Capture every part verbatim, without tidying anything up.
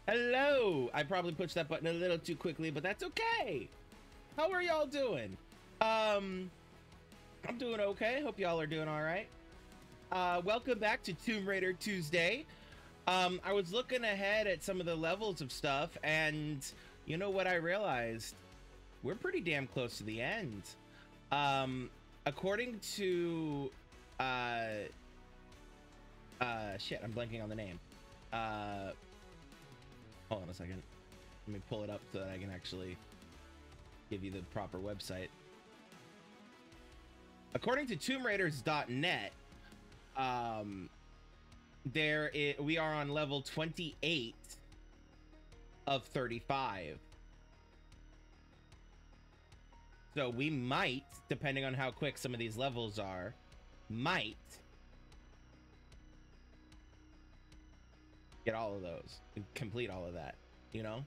Hello! I probably pushed that button a little too quickly, but that's okay. How are y'all doing? Um, I'm doing okay. Hope y'all are doing all right. Uh, welcome back to Tomb Raider Tuesday. Um, I was looking ahead at some of the levels of stuff, and you know what I realized? We're pretty damn close to the end. Um, according to, uh, uh, shit, I'm blanking on the name. Uh, hold on a second. Let me pull it up so that I can actually give you the proper website. According to tomb raiders dot net, um, there is, we are on level twenty-eight of thirty-five. So we might, depending on how quick some of these levels are, might get all of those and complete all of that, you know?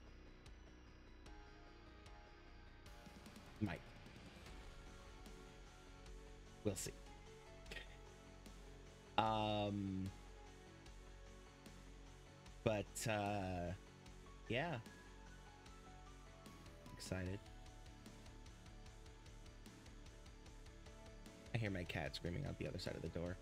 Might. We'll see. Um, but, uh, yeah. Excited. I hear my cat screaming out the other side of the door.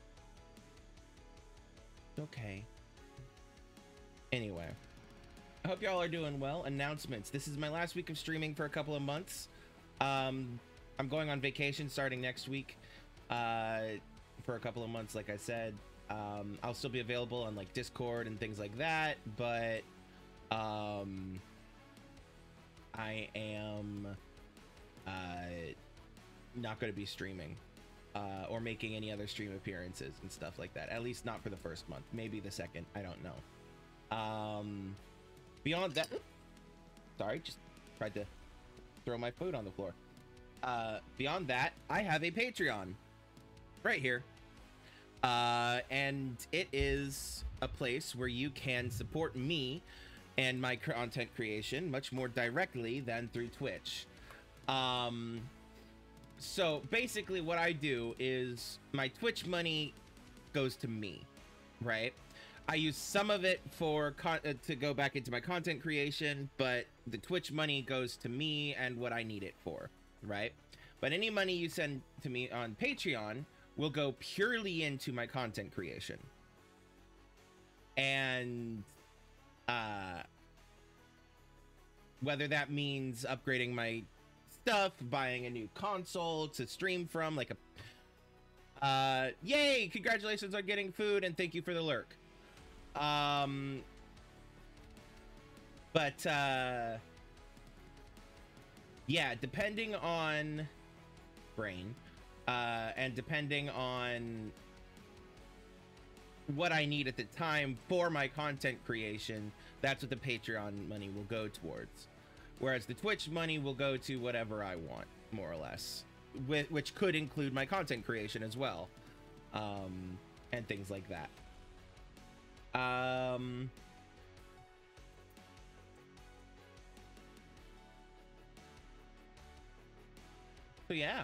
It's okay. Anyway, I hope y'all are doing well. Announcements. This is my last week of streaming for a couple of months. Um, I'm going on vacation starting next week uh, for a couple of months, like I said. Um, I'll still be available on like Discord and things like that, but um, I am uh, not going to be streaming uh, or making any other stream appearances and stuff like that. At least not for the first month. Maybe the second. I don't know. Um, beyond that, sorry, just tried to throw my food on the floor. Uh, beyond that, I have a Patreon right here. Uh, and it is a place where you can support me and my content creation much more directly than through Twitch. Um, so basically what I do is my Twitch money goes to me, right? I use some of it for con uh, to go back into my content creation, but the Twitch money goes to me and what I need it for, right? But any money you send to me on Patreon will go purely into my content creation. And uh, whether that means upgrading my stuff, buying a new console to stream from, like a uh, yay, congratulations on getting food and thank you for the lurk. Um, but, uh, yeah, depending on brain, uh, and depending on what I need at the time for my content creation, that's what the Patreon money will go towards. Whereas the Twitch money will go to whatever I want, more or less, Wh which could include my content creation as well, um, and things like that. Um, so yeah.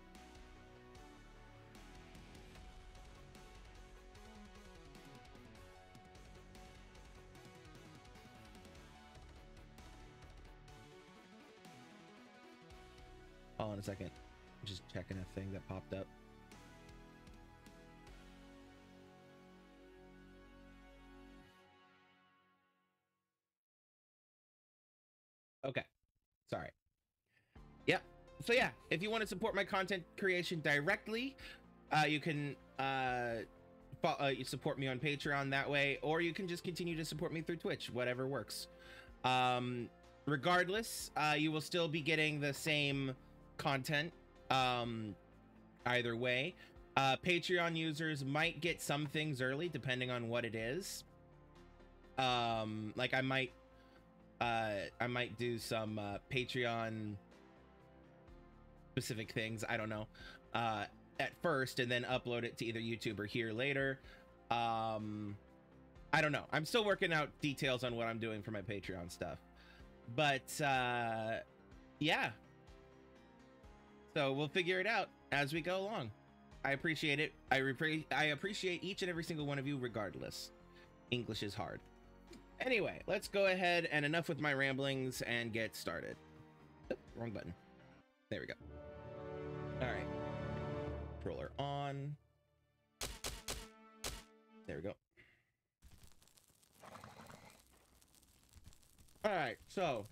Hold on a second. I'm just checking a thing that popped up. Okay, sorry. Yep. So yeah, if you want to support my content creation directly, uh, you can uh, uh, you support me on Patreon that way, or you can just continue to support me through Twitch, whatever works. Um, regardless, uh, you will still be getting the same content um, either way. Uh, Patreon users might get some things early, depending on what it is. Um, like I might uh I might do some uh Patreon specific things, I don't know, uh at first, and then upload it to either YouTube or here later. um I don't know, I'm still working out details on what I'm doing for my Patreon stuff, but uh yeah, so we'll figure it out as we go along. I appreciate it. I, repre I appreciate each and every single one of you regardless. English is hard. Anyway, let's go ahead and enough with my ramblings and get started. Oh, wrong button. There we go. All right. Controller on. There we go. All right, so.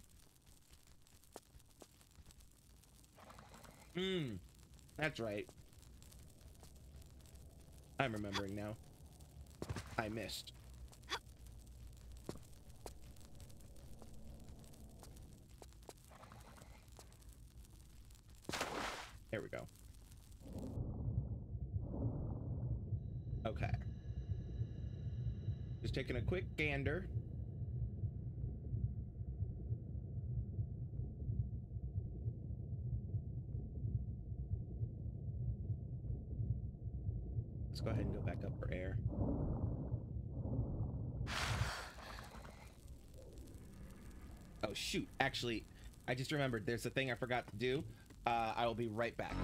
Hmm. That's right. I'm remembering now. I missed. There we go. Okay. Just taking a quick gander. Let's go ahead and go back up for air. Oh, shoot. Actually, I just remembered there's a thing I forgot to do. Uh, I will be right back.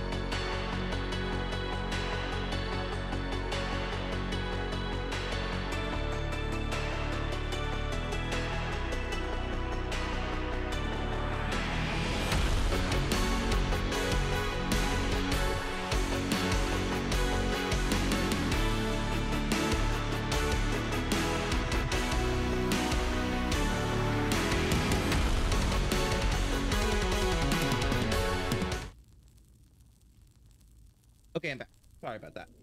Okay, I'm back. Sorry about that.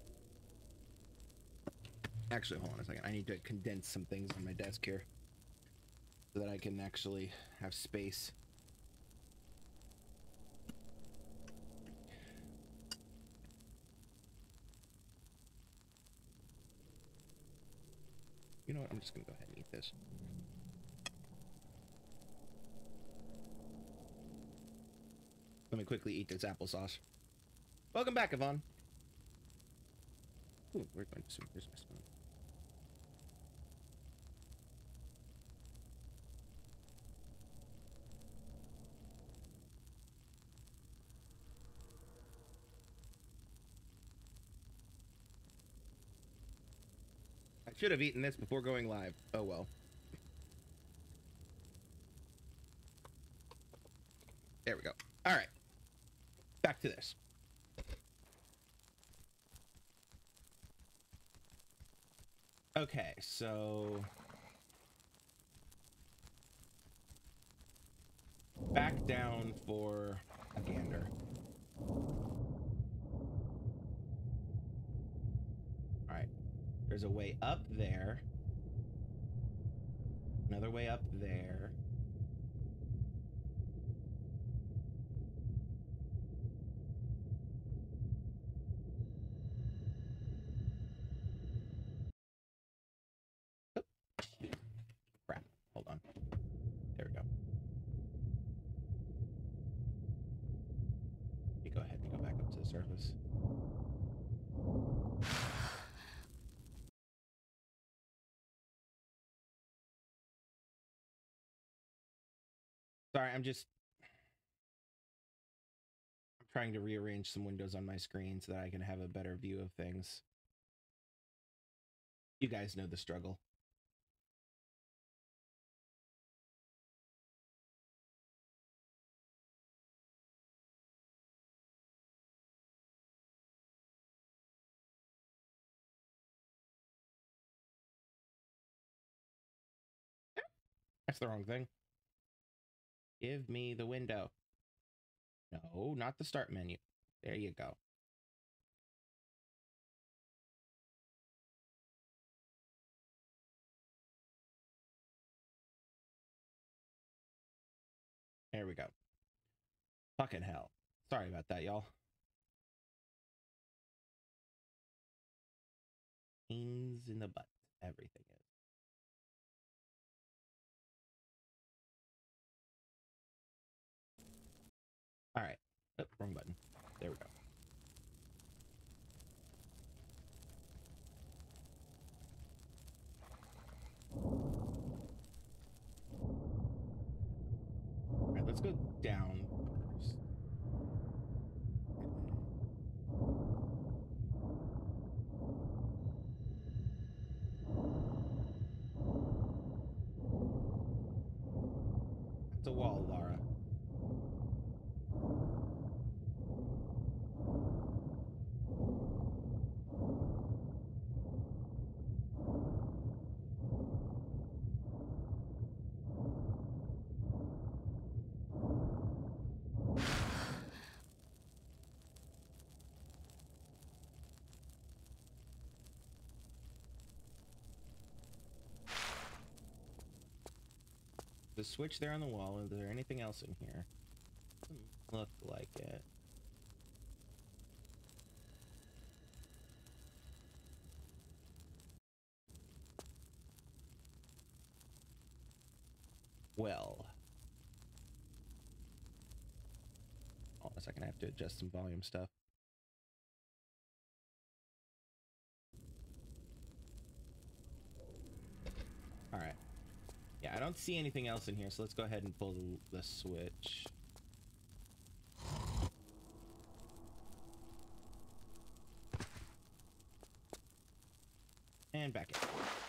Actually, hold on a second. I need to condense some things on my desk here so that I can actually have space. You know what? I'm just gonna go ahead and eat this. Let me quickly eat this applesauce. Welcome back, Yvonne. Ooh, we're going to some Christmas fun. I should have eaten this before going live. Oh well. There we go. All right. Back to this. Okay, so back down for a gander. All right, there's a way up there, another way up there. Oh, crap, hold on. There we go. Let me go ahead and go back up to the surface. Sorry, I'm just I'm trying to rearrange some windows on my screen so that I can have a better view of things. You guys know the struggle. That's the wrong thing. Give me the window. No, not the start menu. There you go. There we go. Fucking hell. Sorry about that, y'all. Pains in the butt. Everything is. All right. Oh, wrong button. There we go. All right, let's go down first. It's a wall, Lara. The switch there on the wall. Is there anything else in here? Doesn't look like it. Well. Hold on a second, I have to adjust some volume stuff. All right. Yeah, I don't see anything else in here, so let's go ahead and pull the, the switch. And back in.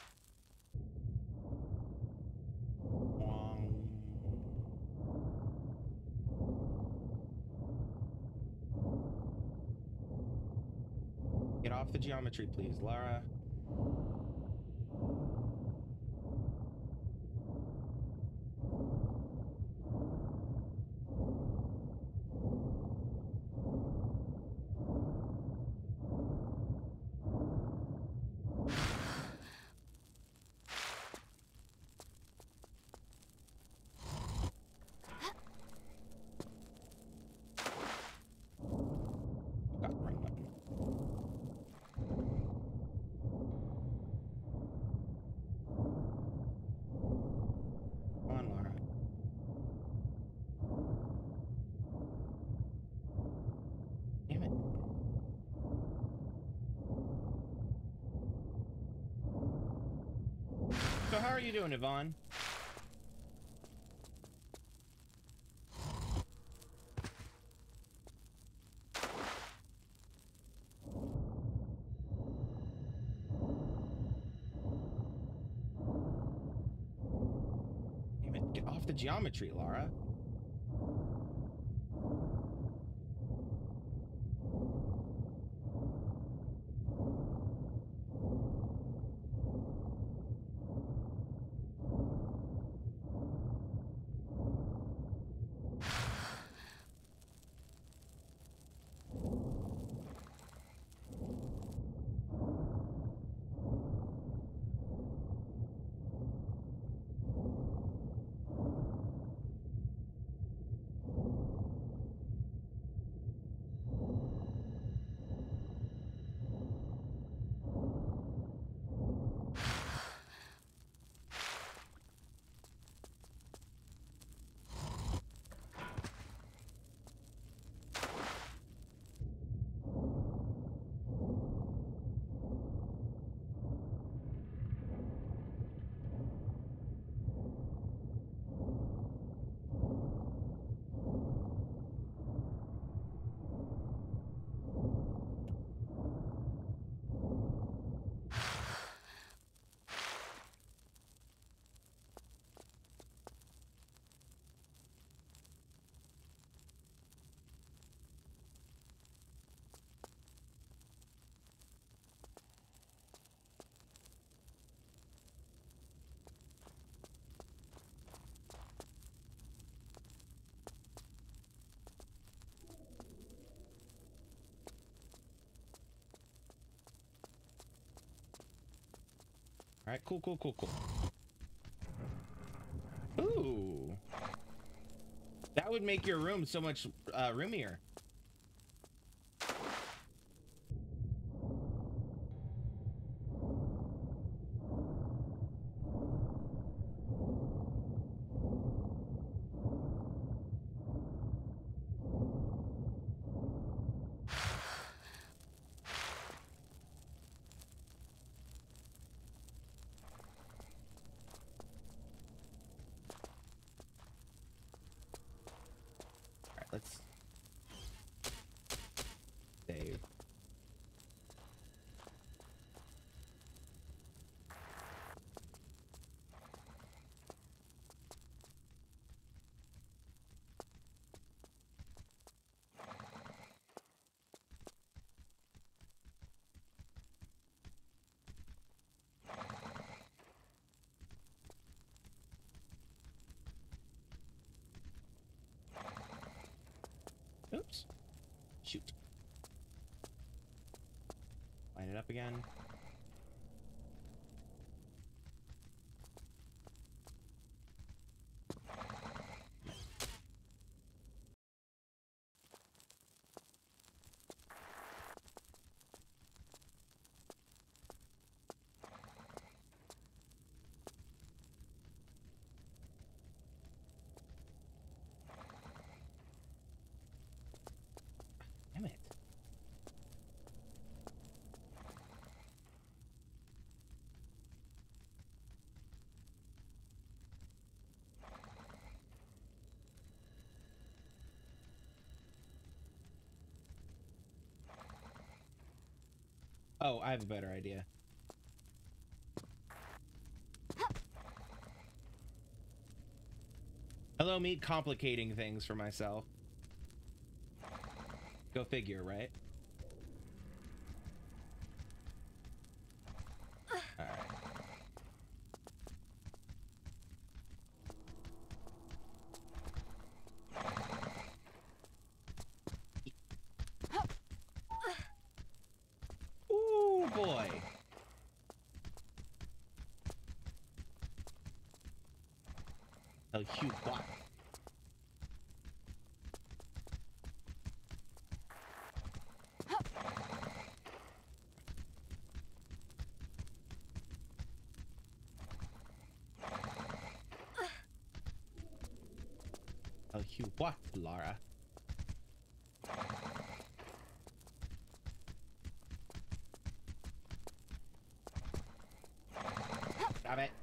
Get off the geometry, please, Lara. So how are you doing, Yvonne? Damn it, get off the geometry, Lara. All right, cool, cool, cool, cool. Ooh. That would make your room so much uh, roomier. Let's save. up again? Damn it. Oh, I have a better idea. Hello, me complicating things for myself. Go figure, right? All right. Ooh, boy. Oh, cute. What? Oh, you what, Lara? Stop it.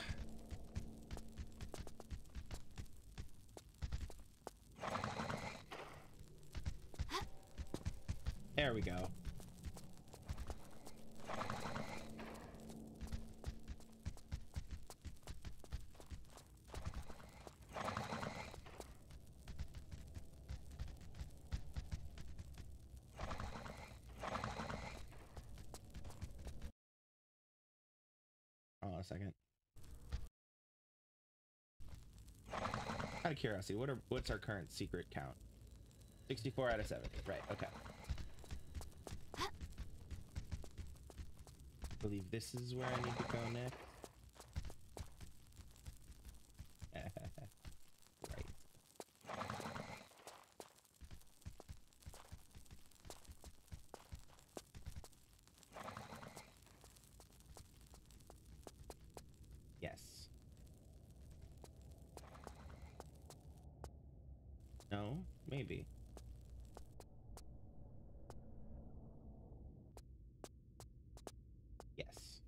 There we go. Hold on a second. Out of curiosity, what are what's our current secret count? sixty-four out of seventy. Right, okay. I believe this is where I need to go next. Right. Yes. No, maybe. Yes.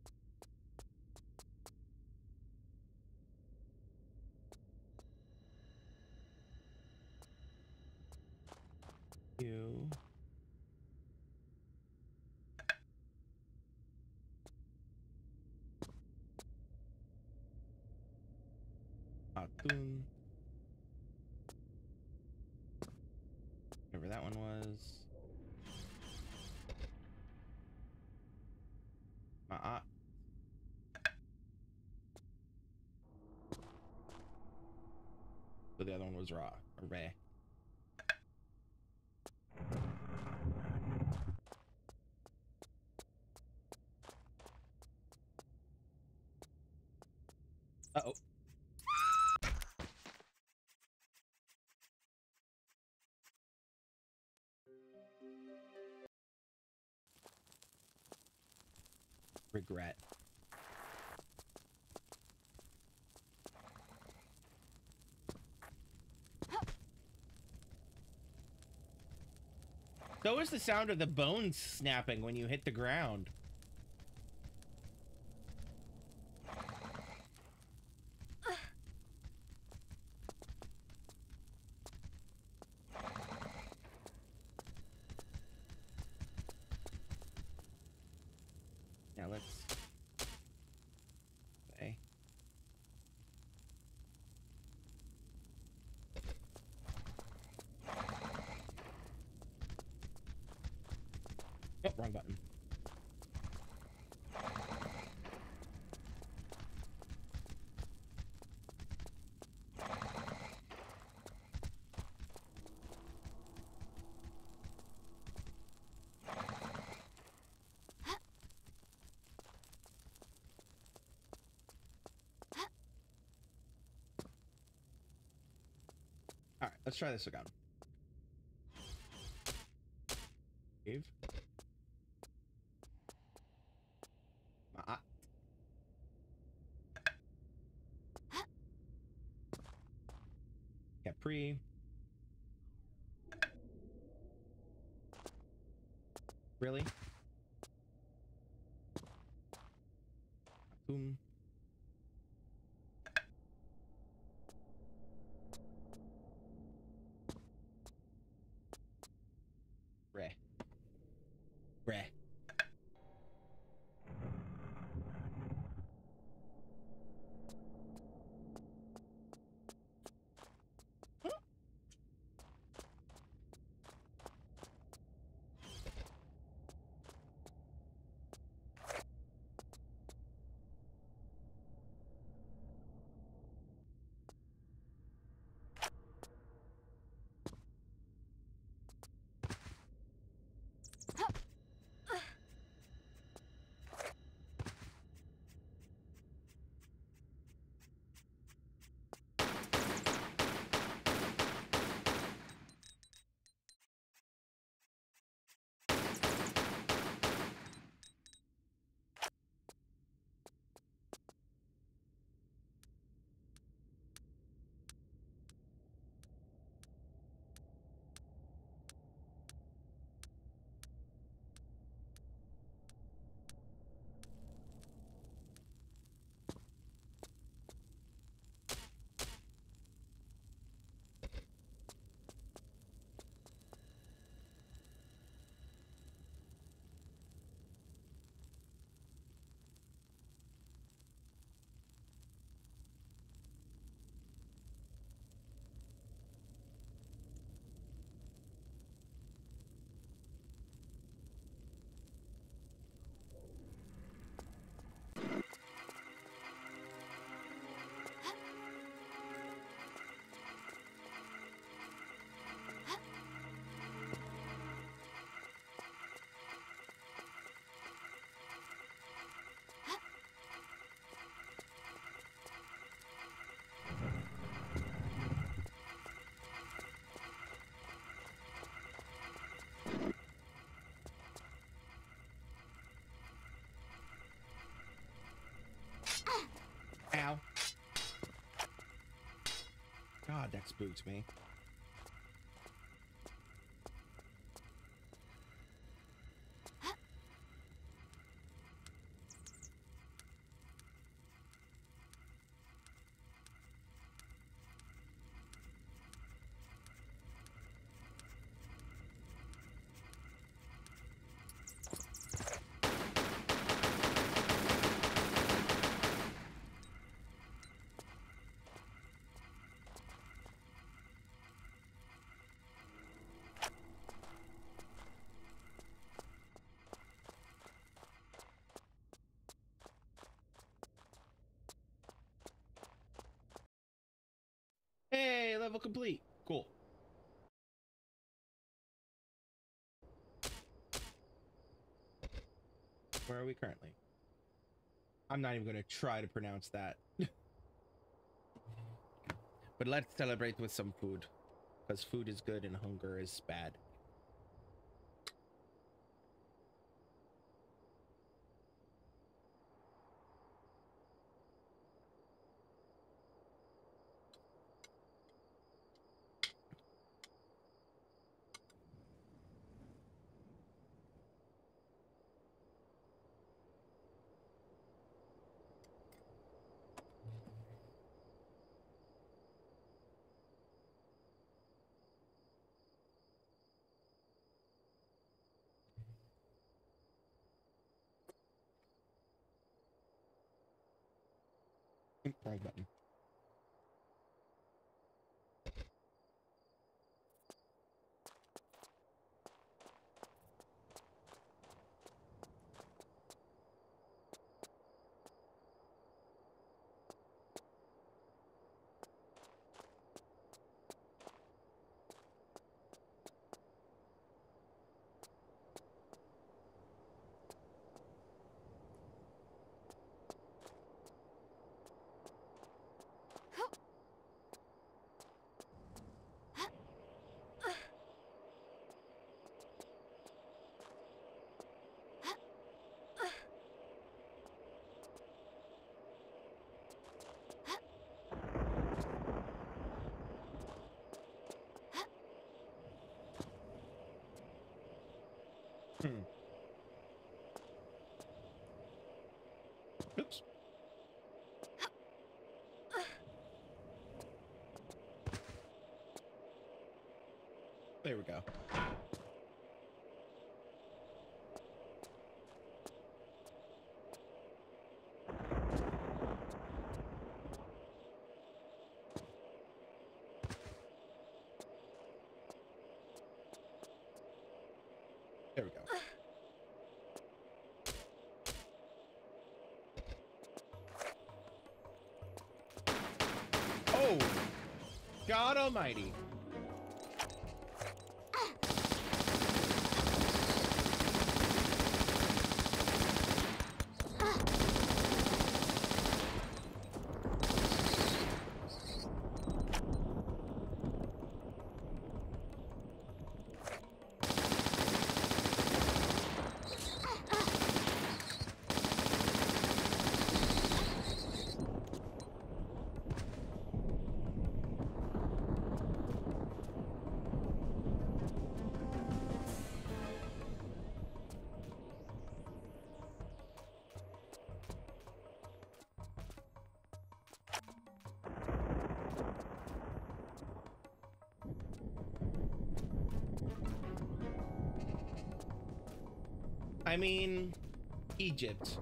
You. Atun. Whatever that one was. Uh-uh. So the other one was raw. Or Ray. Uh-oh. Regret. So is the sound of the bones snapping when you hit the ground. Now let's... Okay. Oh, wrong button. All right, let's try this again. Cave. Uh, Capri. Really? Boom. Reh. Reh. Ow. God, that spooked me. Hey, level complete. Cool. Where are we currently? I'm not even going to try to pronounce that. But let's celebrate with some food. Because food is good and hunger is bad. Wrong button. Hmm. Oops. There we go. There we go. Oh, God Almighty. I mean, Egypt.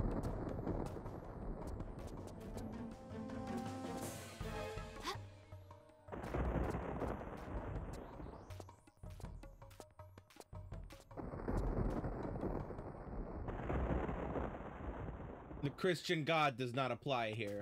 The Christian God does not apply here.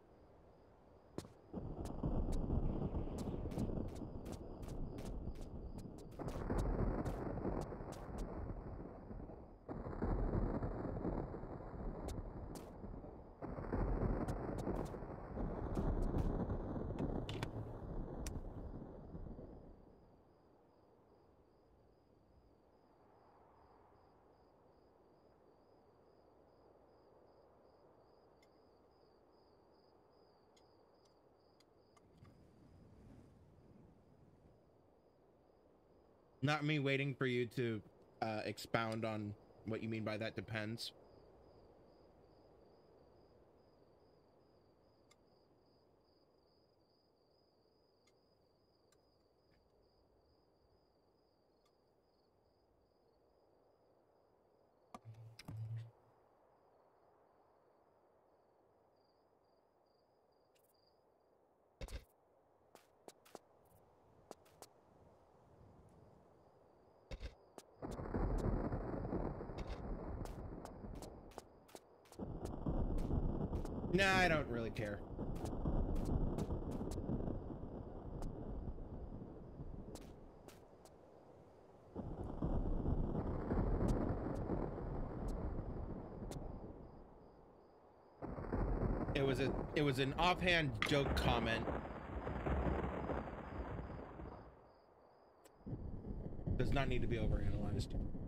Not me waiting for you to uh, expound on what you mean by that depends. Nah, I don't really care. It was a it was an offhand joke comment. Does not need to be overanalyzed.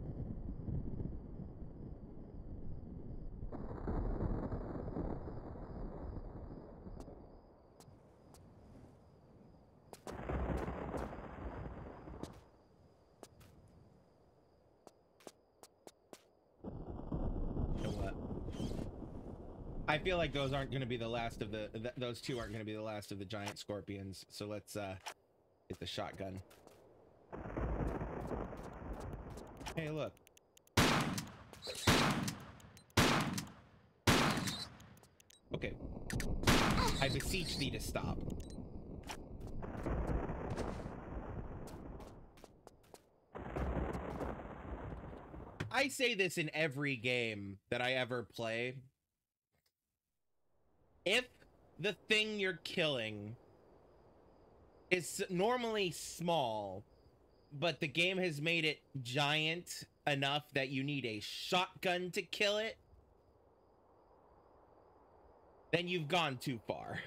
I feel like those aren't going to be the last of the, th those two aren't going to be the last of the giant scorpions. So let's uh, get the shotgun. Hey, look. Okay. I beseech thee to stop. I say this in every game that I ever play. If the thing you're killing is normally small, but the game has made it giant enough that you need a shotgun to kill it, then you've gone too far.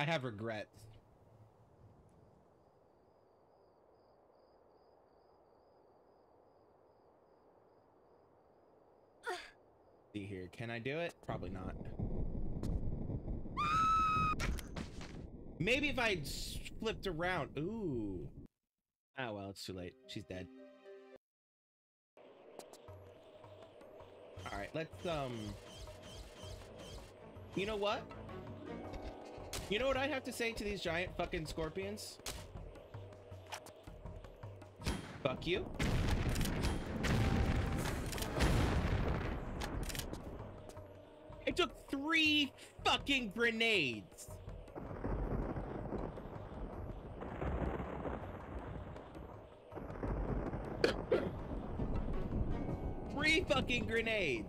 I have regrets. See here, can I do it? Probably not. Maybe if I flipped around. Ooh. Oh well, it's too late. She's dead. All right, let's um. You know what? You know what I have to say to these giant fucking scorpions? Fuck you. It took three fucking grenades. Three fucking grenades.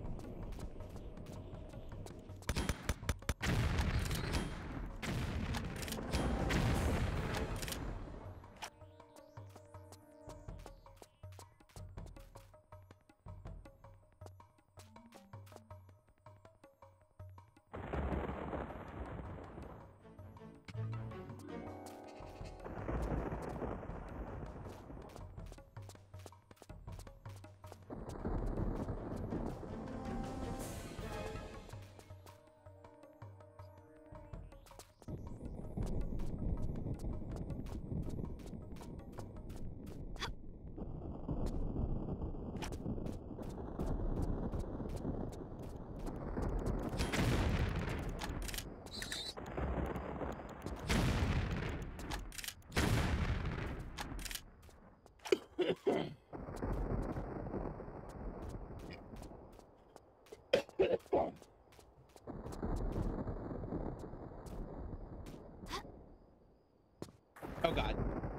Oh god.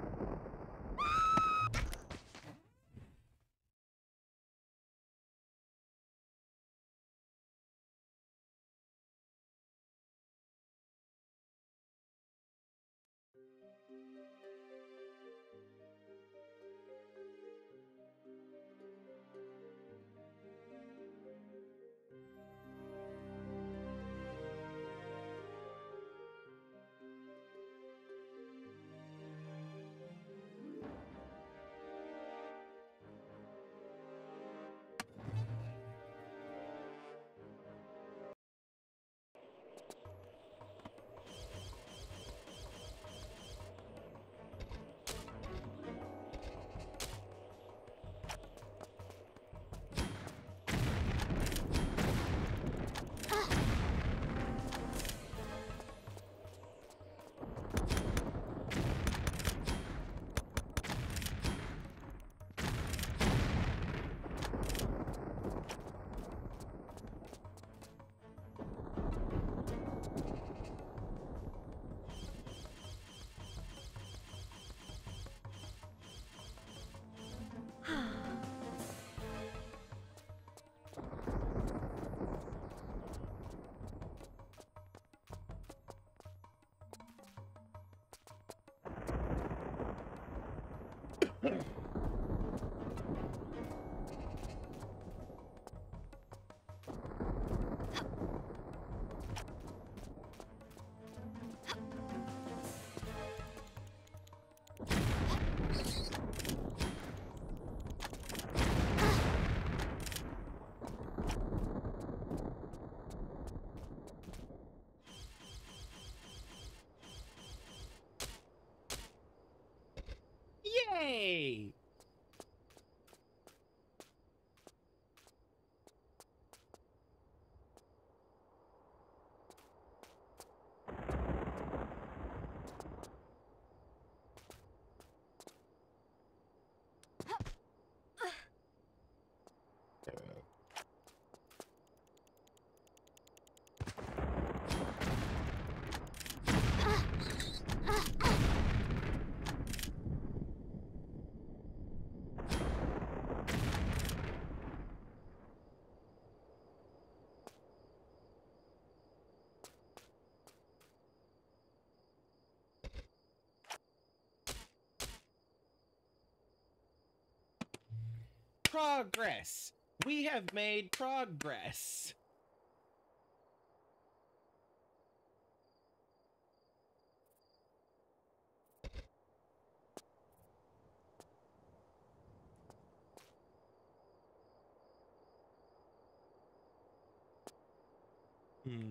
Yay! Progress. We have made progress. Hmm.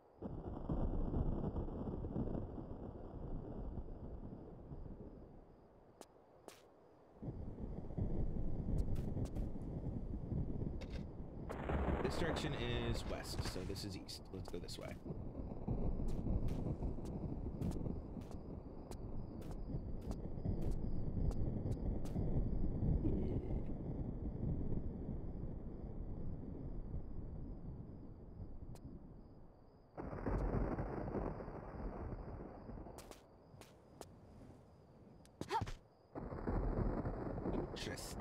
This direction is west, so this is east. Let's go this way. Interesting.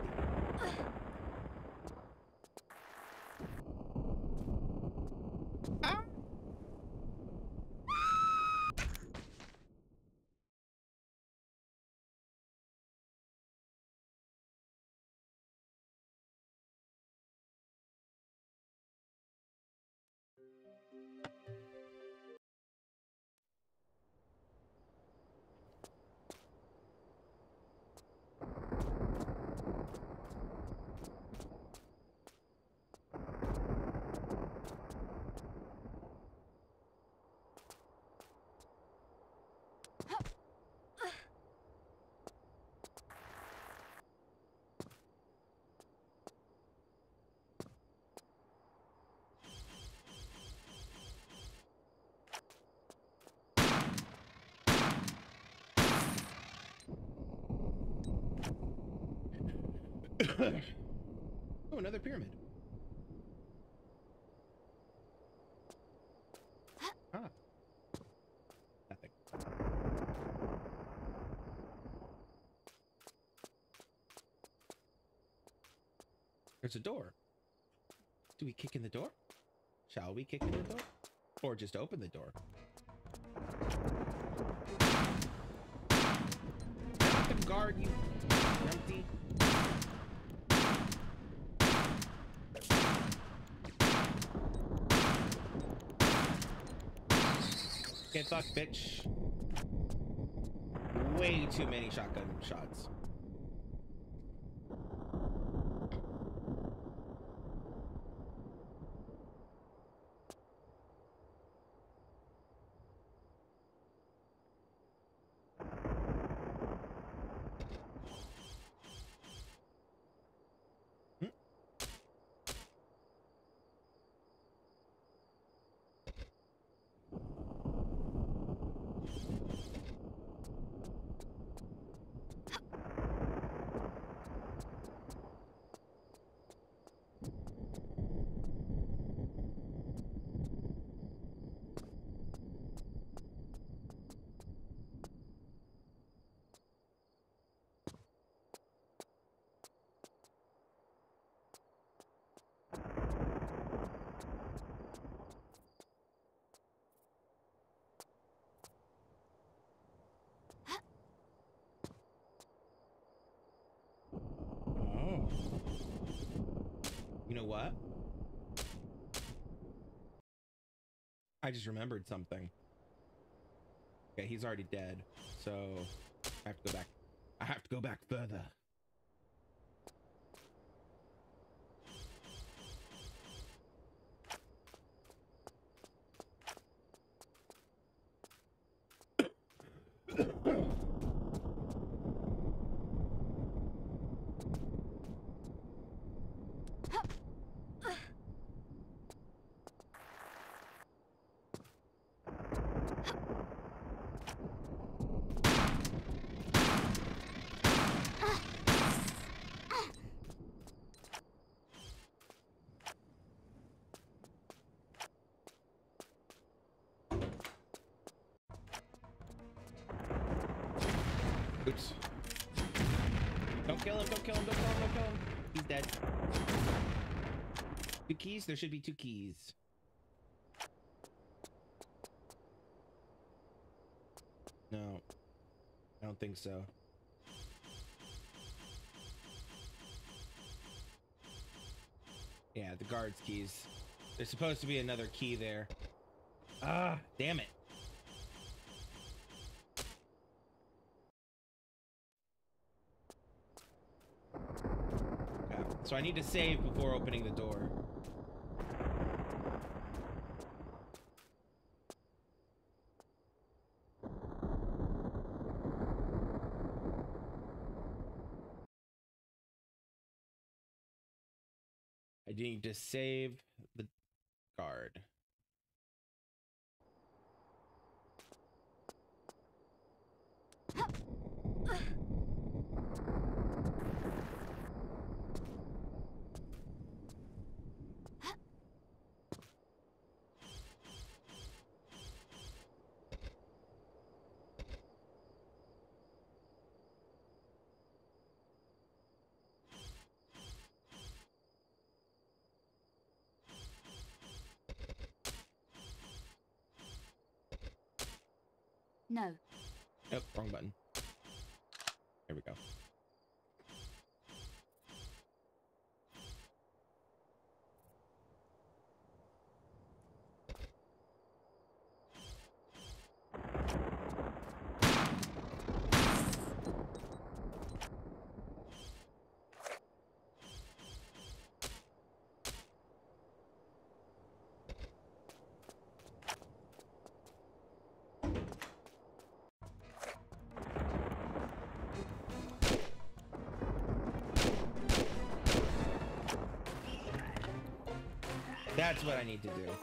Ah! Oh, another pyramid. Ah, nothing. There's a door. Do we kick in the door? Shall we kick in the door? Or just open the door? Not the guard, you empty. Get fucked, bitch. Way too many shotgun shots. You know what? I just remembered something. Okay, he's already dead, so I have to go back. I have to go back further. Oops. Don't kill him, don't kill him, don't kill him, don't kill him. He's dead. Two keys? There should be two keys. No. I don't think so. Yeah, the guard's keys. There's supposed to be another key there. Ah, damn it. So I need to save before opening the door. need to save the guard. No. Nope, wrong button. There we go. That's what I need to do.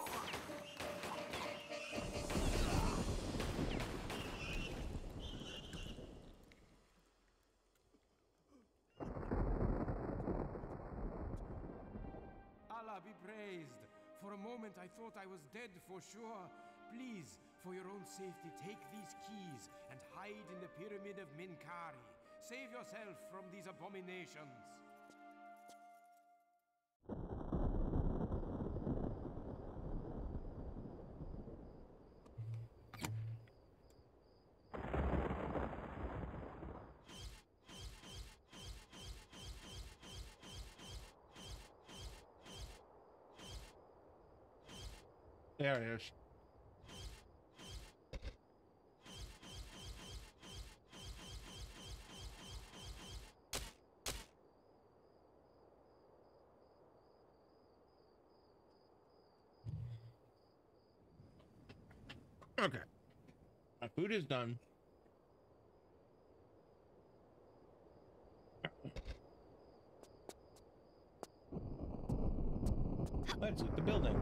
Allah be praised. For a moment I thought I was dead for sure. Please, for your own safety, take these keys and hide in the pyramid of Minkari. Save yourself from these abominations. There it is. Okay. My food is done. Let's loot the building.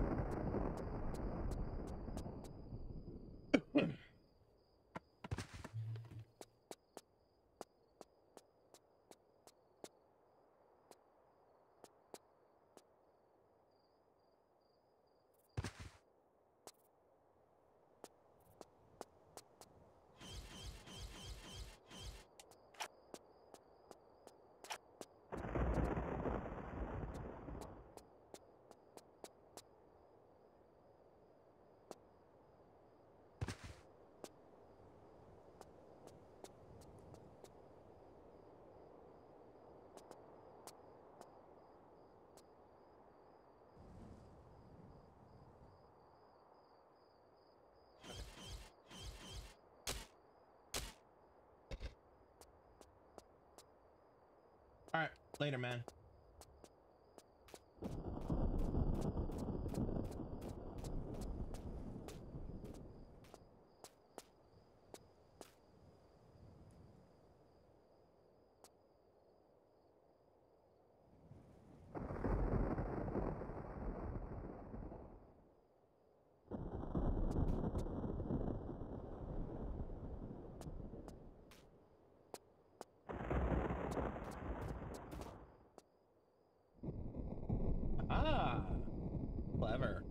All right, later, man. Ah, clever.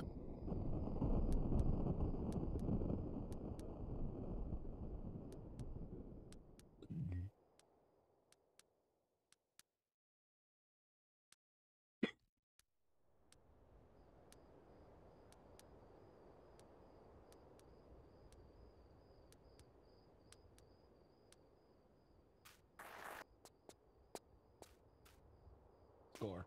Score.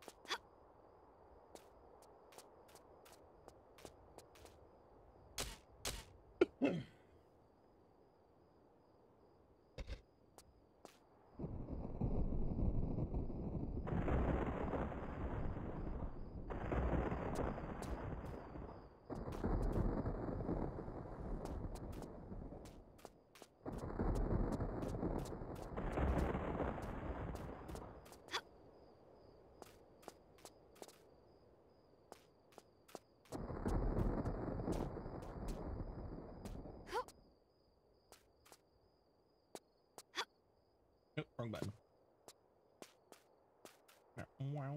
Wrong button. Wow.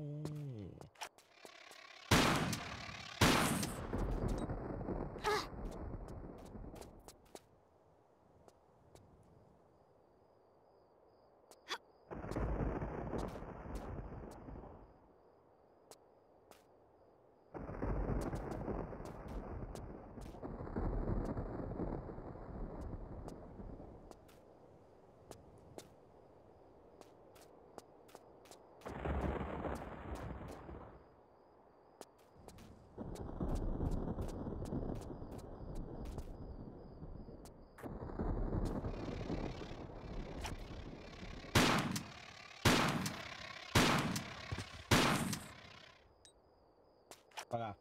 Fuck off.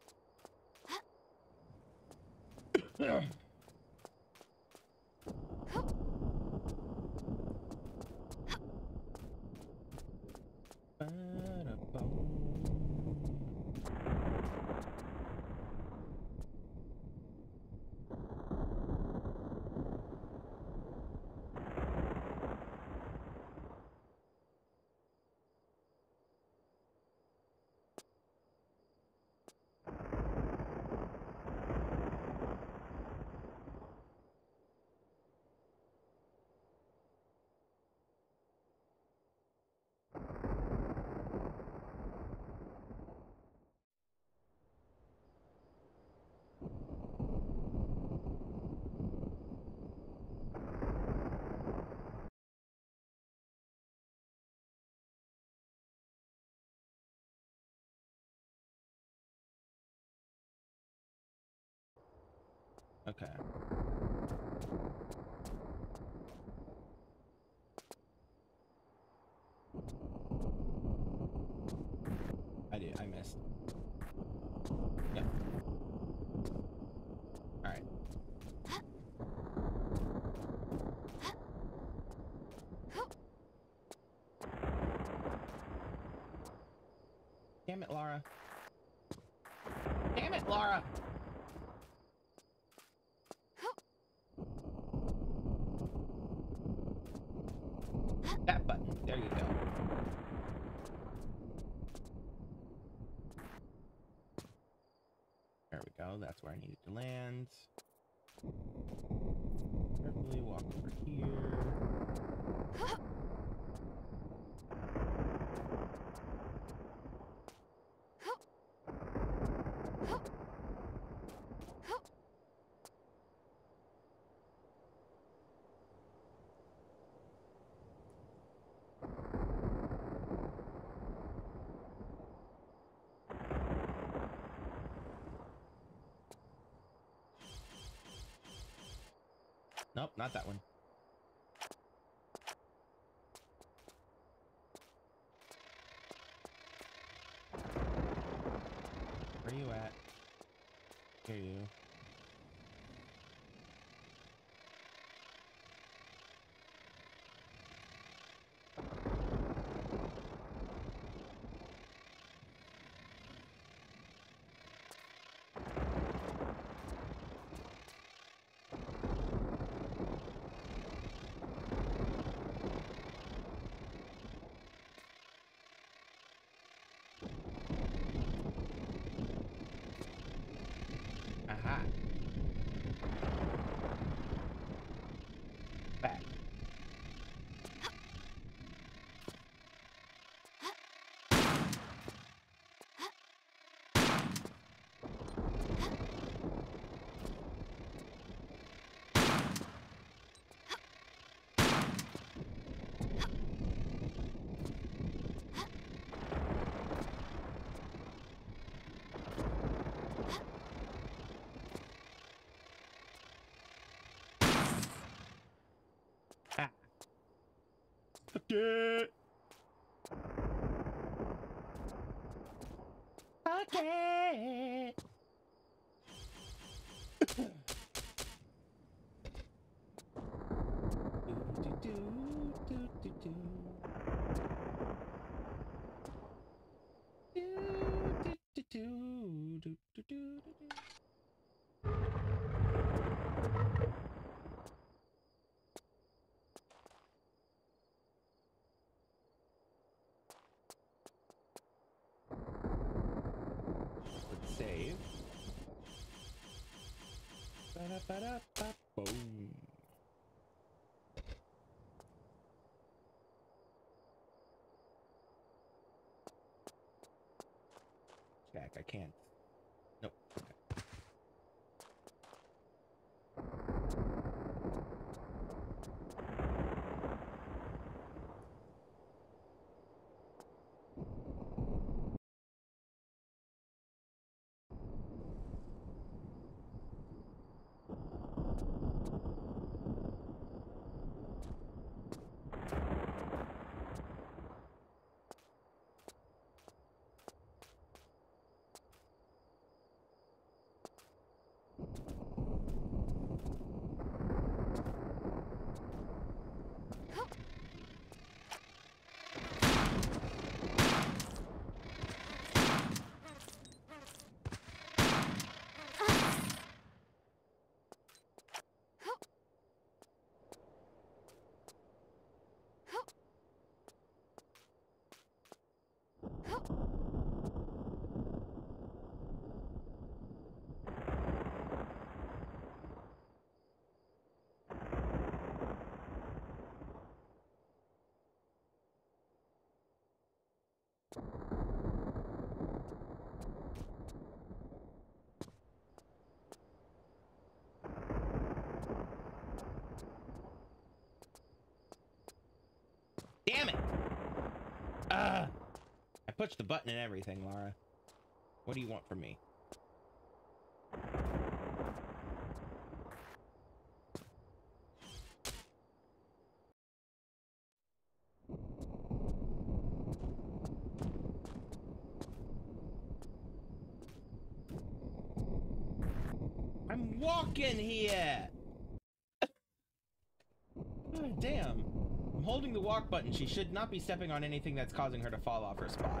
Okay. I did. I missed. Yep. All right. Damn it, Laura. Damn it, Laura. That button. There you go. There we go. That's where I needed to land. Carefully walk over here. Nope, not that one. Where are you at? Here you. Aha. Back. Ah. Okay. Okay. do, do, do, do, do. Do, do, do, do, do, do, do, do. Boom. Jack, I can't. Nope. Okay. Damn it! Uh, I pushed the button and everything, Lara. What do you want from me? I'm walking here! Oh, damn. I'm holding the walk button. She should not be stepping on anything that's causing her to fall off her spot.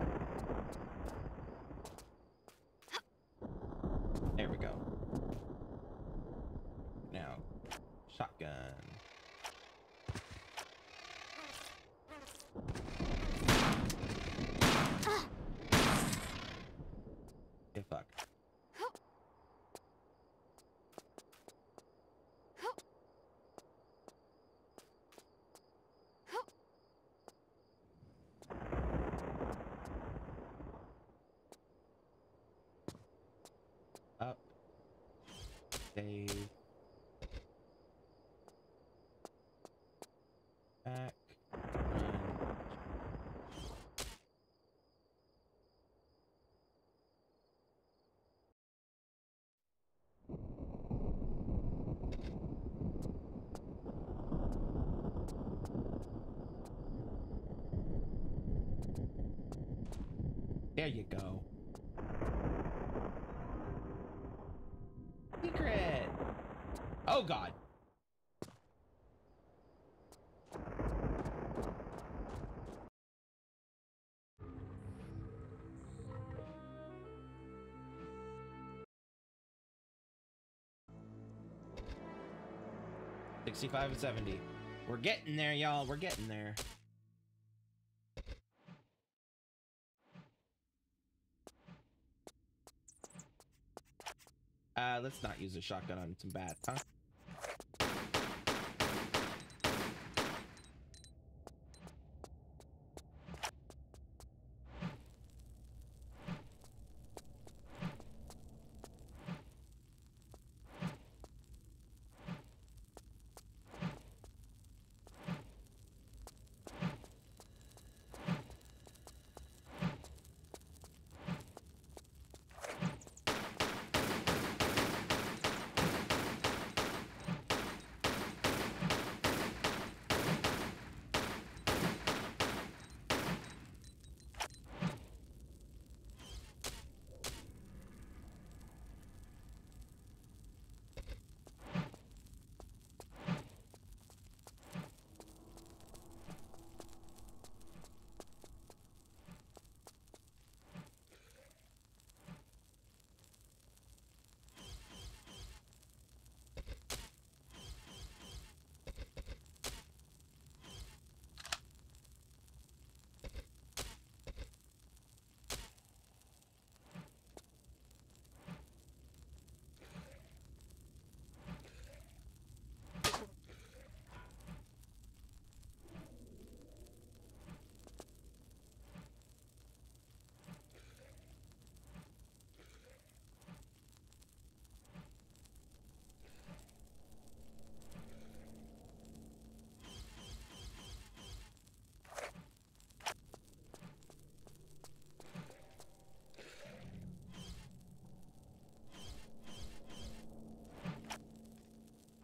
There we go. Now, shotgun. Get fucked. Up. Save. Back. Run. There you go. Secret! Oh god. sixty-five and seventy. We're getting there, y'all. We're getting there. Uh, let's not use a shotgun on some bats, huh?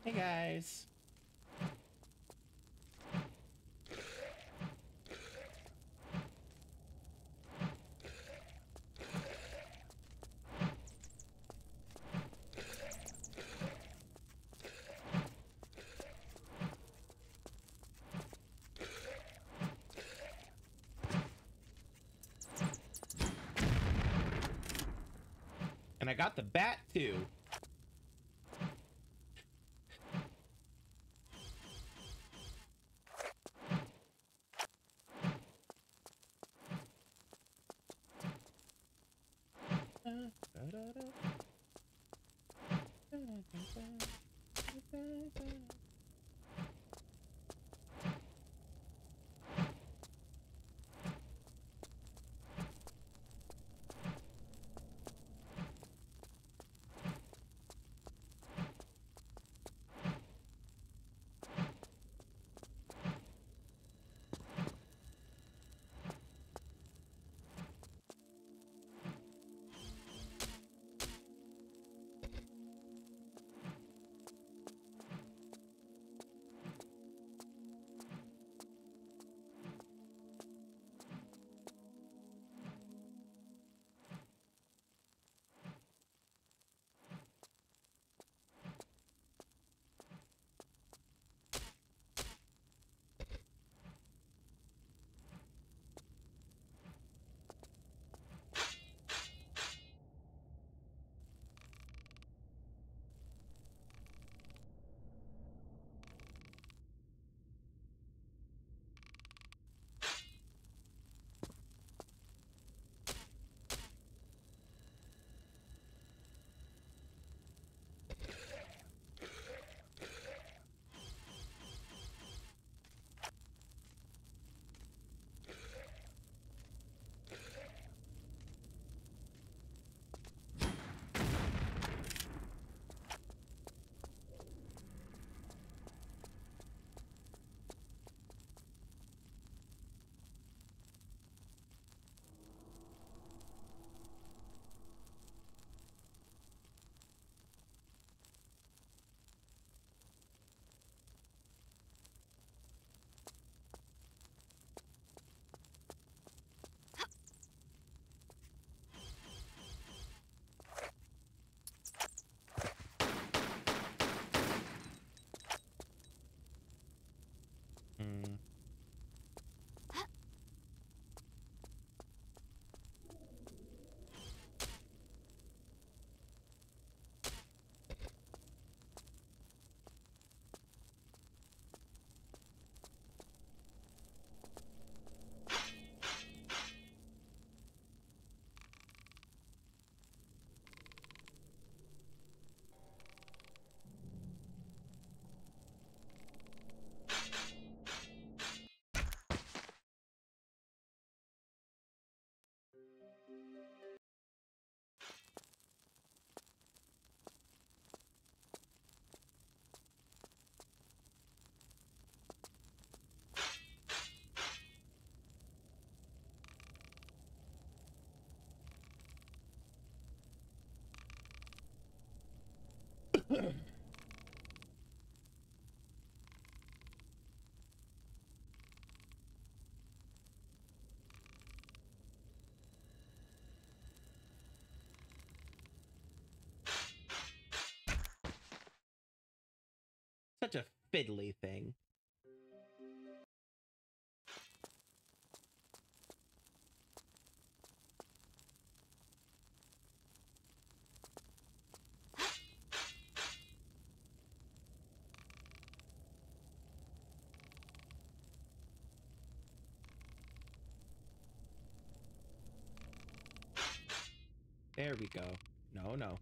Hey guys. And I got the bat too. Mm. Such a fiddly thing. There we go. No, no.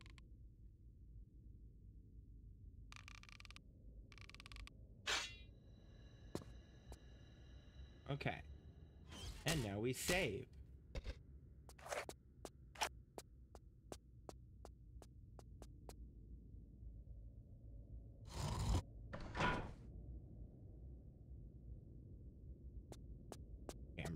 Okay. And now we save. Camera.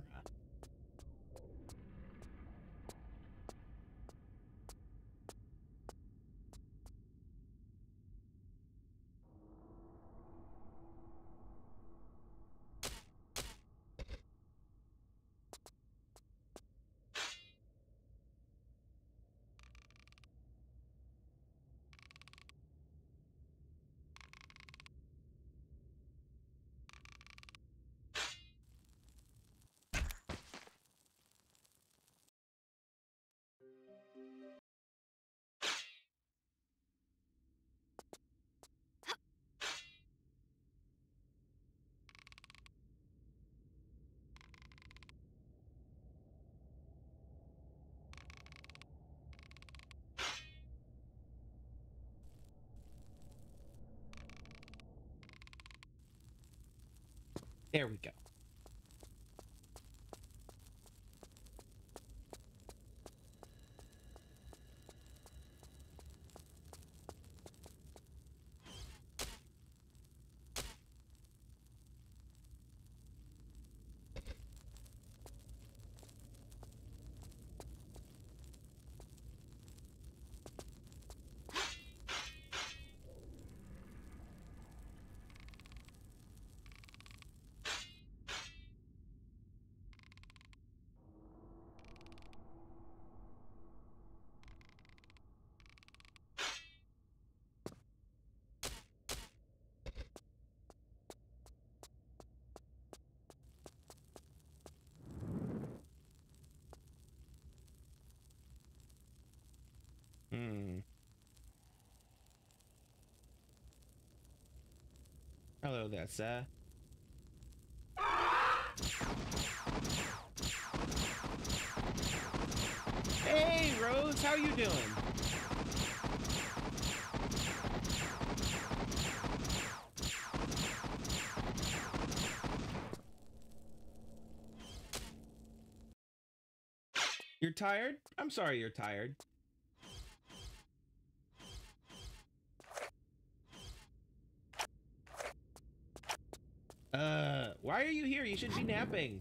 There we go. Hmm. Hello there, sir. Hey, Rose, how you doing? You're tired? I'm sorry you're tired. Uh, why are you here? You should be napping.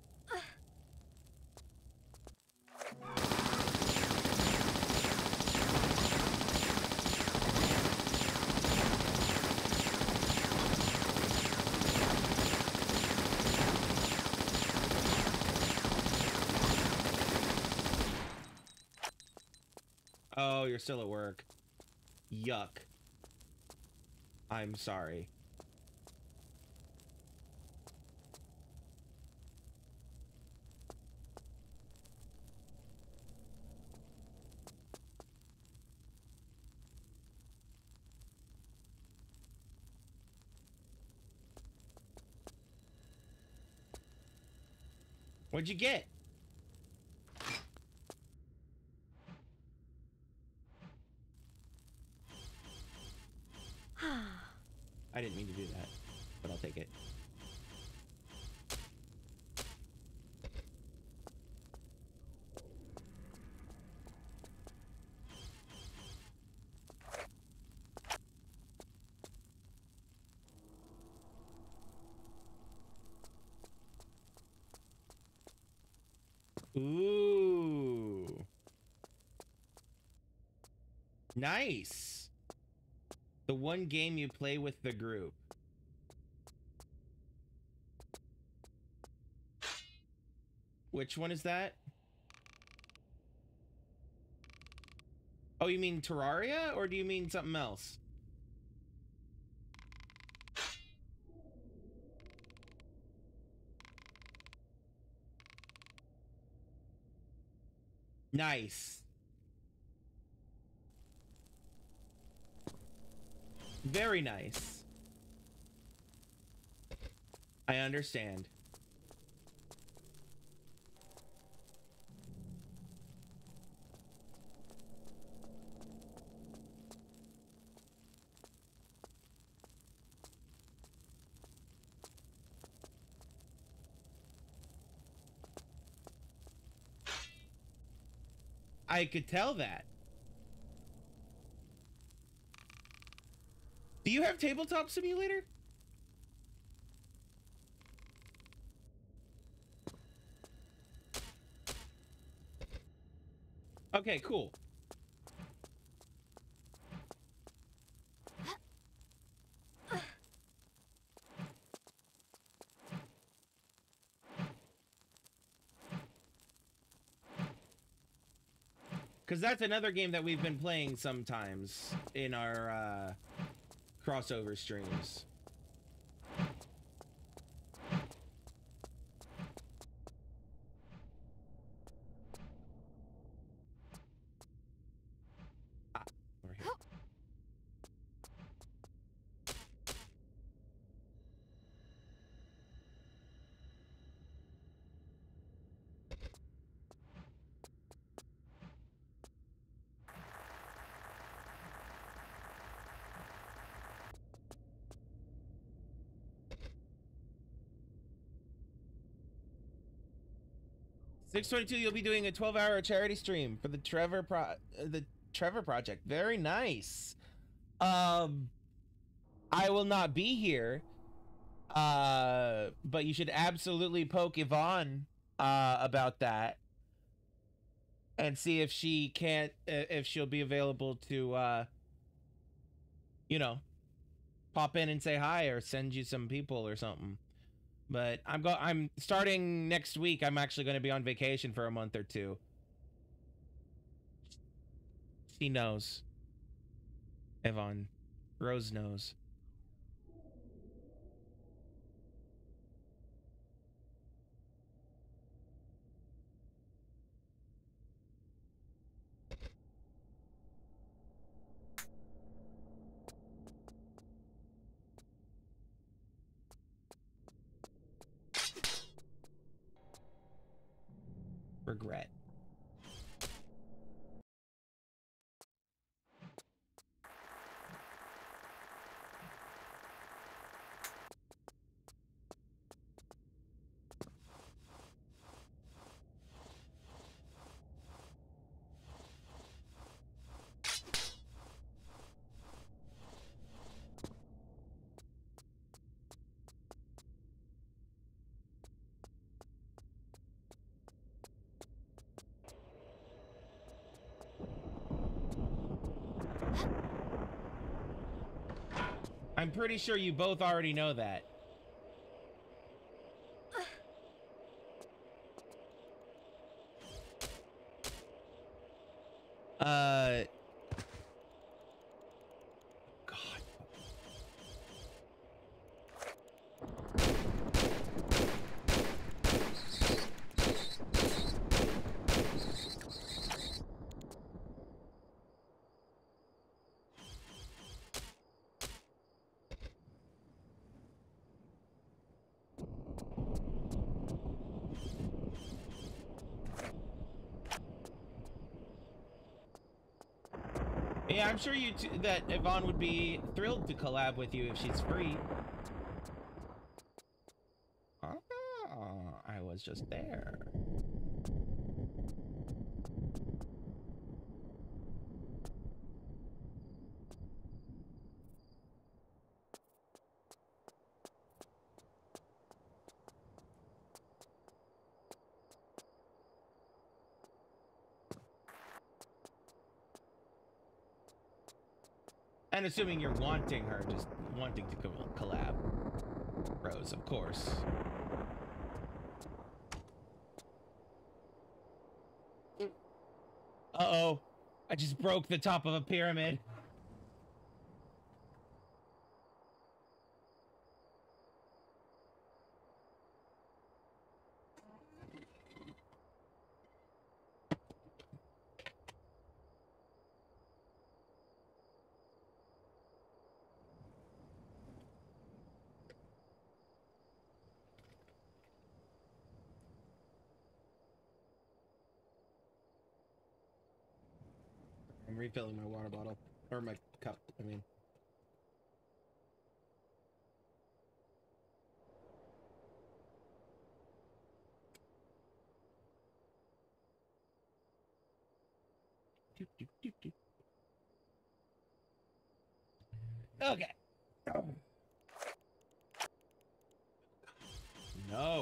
Oh, you're still at work. Yuck. I'm sorry. What'd you get? I didn't mean to do that, but I'll take it. Ooh. Nice. The one game you play with the group. Which one is that? Oh, you mean Terraria, or do you mean something else? Nice. Very nice. I understand. I could tell that. Do you have Tabletop Simulator? Okay, cool. Because that's another game that we've been playing sometimes in our uh, crossover streams. Ah, we're here. six twenty-two, you'll be doing a twelve hour charity stream for the Trevor Pro uh, the Trevor Project. Very nice. Um, I will not be here, uh, but you should absolutely poke Yvonne uh, about that and see if she can't, if she'll be available to, uh, you know, pop in and say hi or send you some people or something. But I'm go I'm starting next week. I'm actually going to be on vacation for a month or two. She knows. Yvonne. Rose knows. Regret. I'm pretty sure you both already know that. Uh... God. Yeah, I'm sure you t that Yvonne would be thrilled to collab with you if she's free. Oh, I was just there. And assuming you're wanting her, just wanting to co collab. Rose, of course. Uh-oh. I just broke the top of a pyramid. I'm refilling my water bottle. Or my cup, I mean. Okay. No.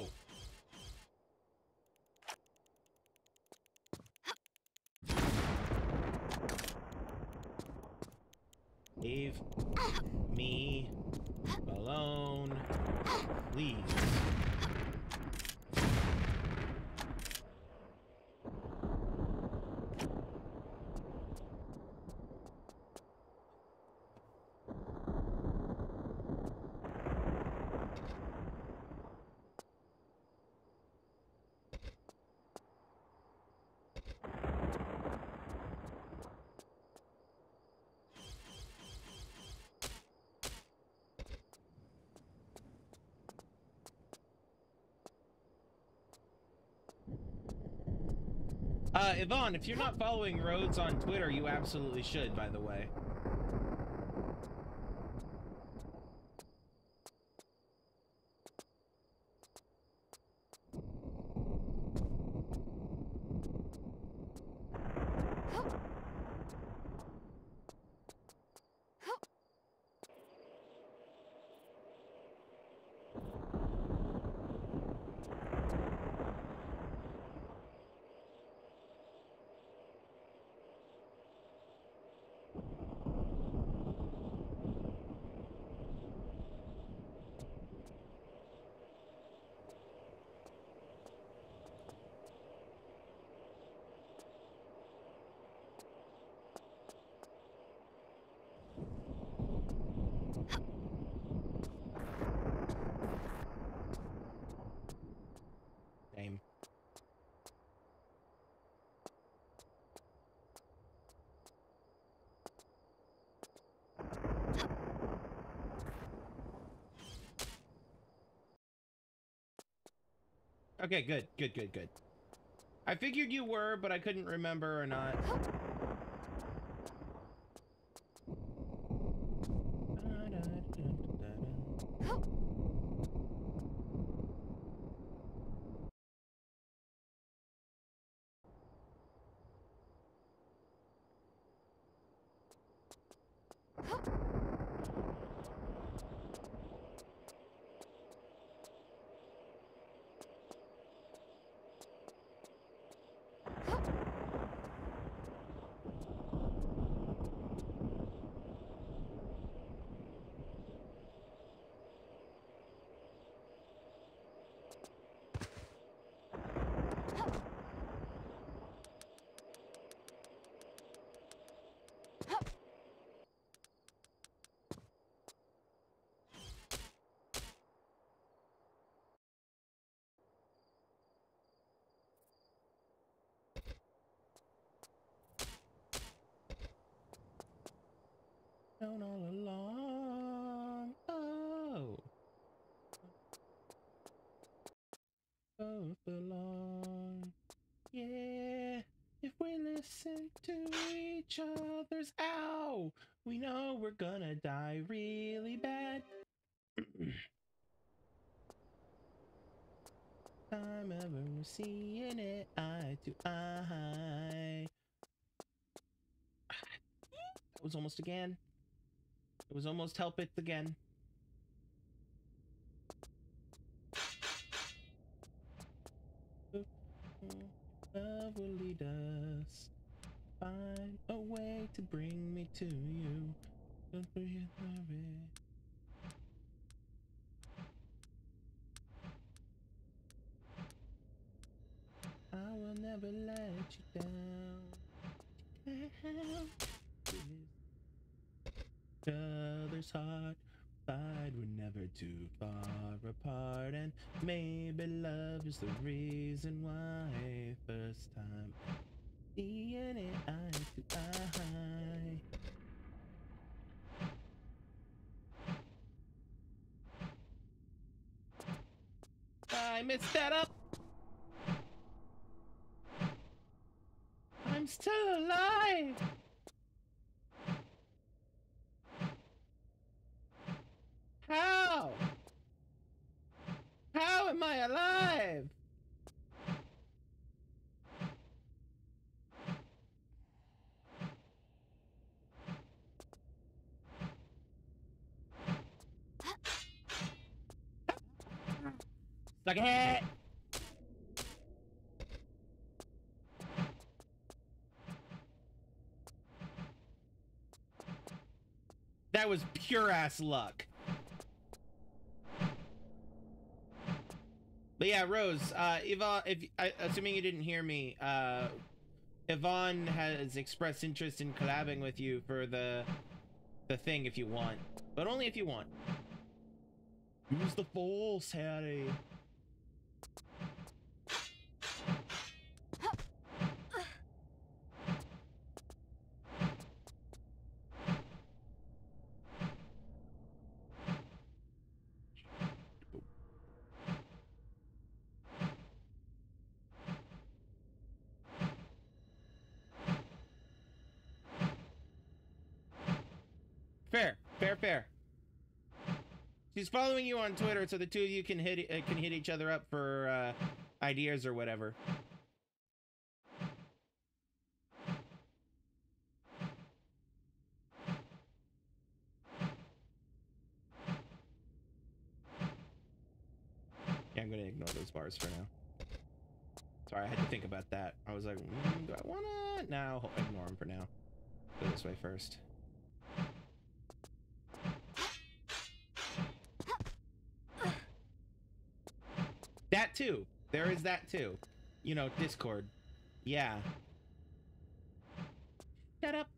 Leave me alone, please. Uh, Yvonne, if you're not following Rhodes on Twitter, you absolutely should, by the way. Okay, good, good, good, good. I figured you were, but I couldn't remember or not. Down all along. Oh. Both belong. Yeah. If we listen to each other's ow, we know we're gonna die really bad. Time ever seeing it eye to eye. That was almost again. It was almost help it again. Love will lead us. Find a way to bring me to you. Don't forget the red. I will never let you down. Each other's heart, but we're never too far apart. And maybe love is the reason why. First time seeing it eye to eye. I messed that up. I'm still alive. How? How am I alive? Suck it! That was pure ass luck. But yeah, Rose, uh, Yvonne, if I, assuming you didn't hear me, uh, Yvonne has expressed interest in collabing with you for the the thing if you want, but only if you want. Use the force, Harry. Fair, fair, fair. She's following you on Twitter, so the two of you can hit uh, can hit each other up for uh, ideas or whatever. Yeah, I'm gonna ignore those bars for now. Sorry, I had to think about that. I was like, mm, do I wanna? No, I'll ignore them for now. Go this way first. That too. There is that too. You know, Discord. Yeah. Shut up.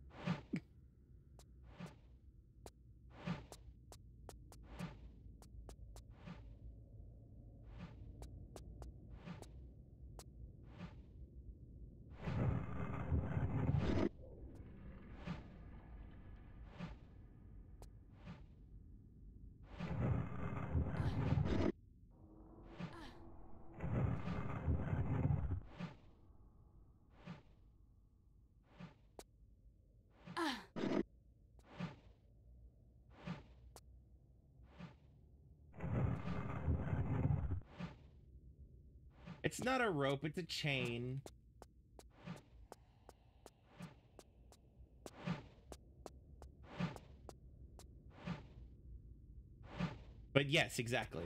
It's not a rope, it's a chain. But yes, exactly.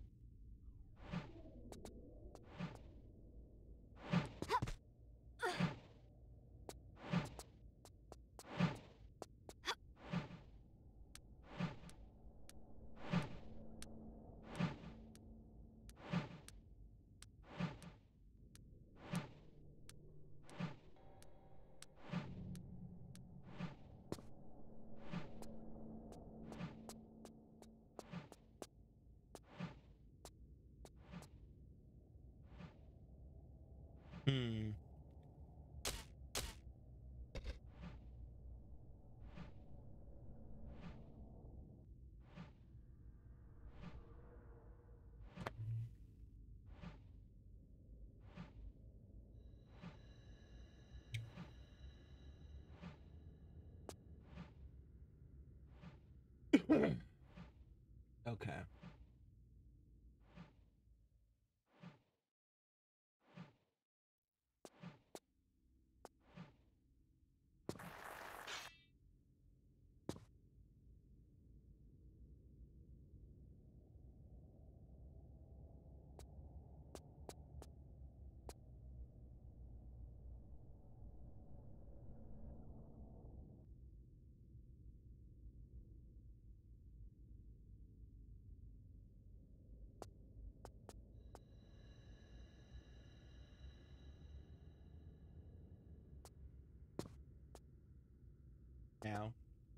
Hmm. Okay. Now.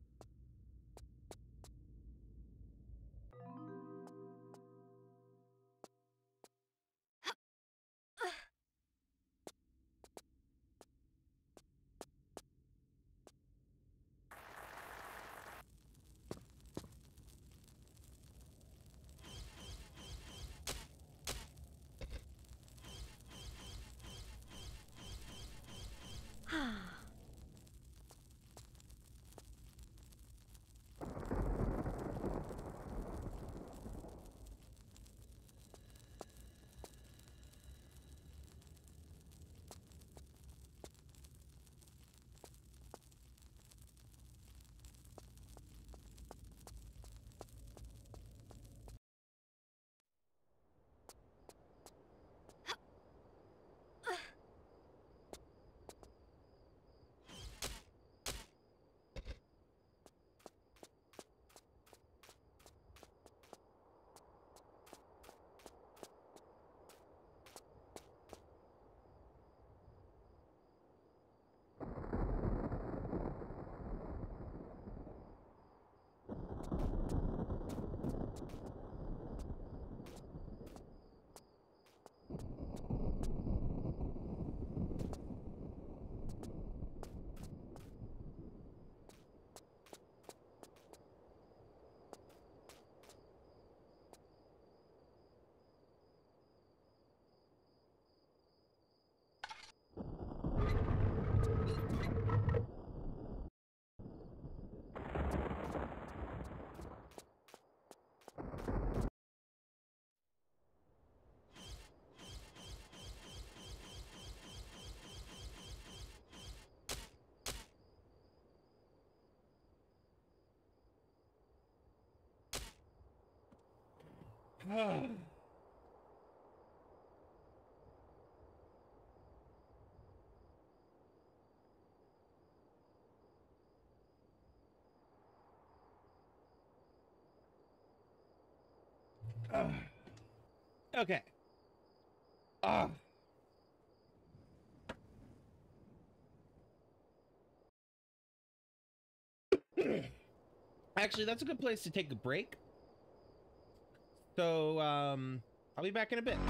Uh, okay. Uh. Actually, that's a good place to take a break. So, um, I'll be back in a bit.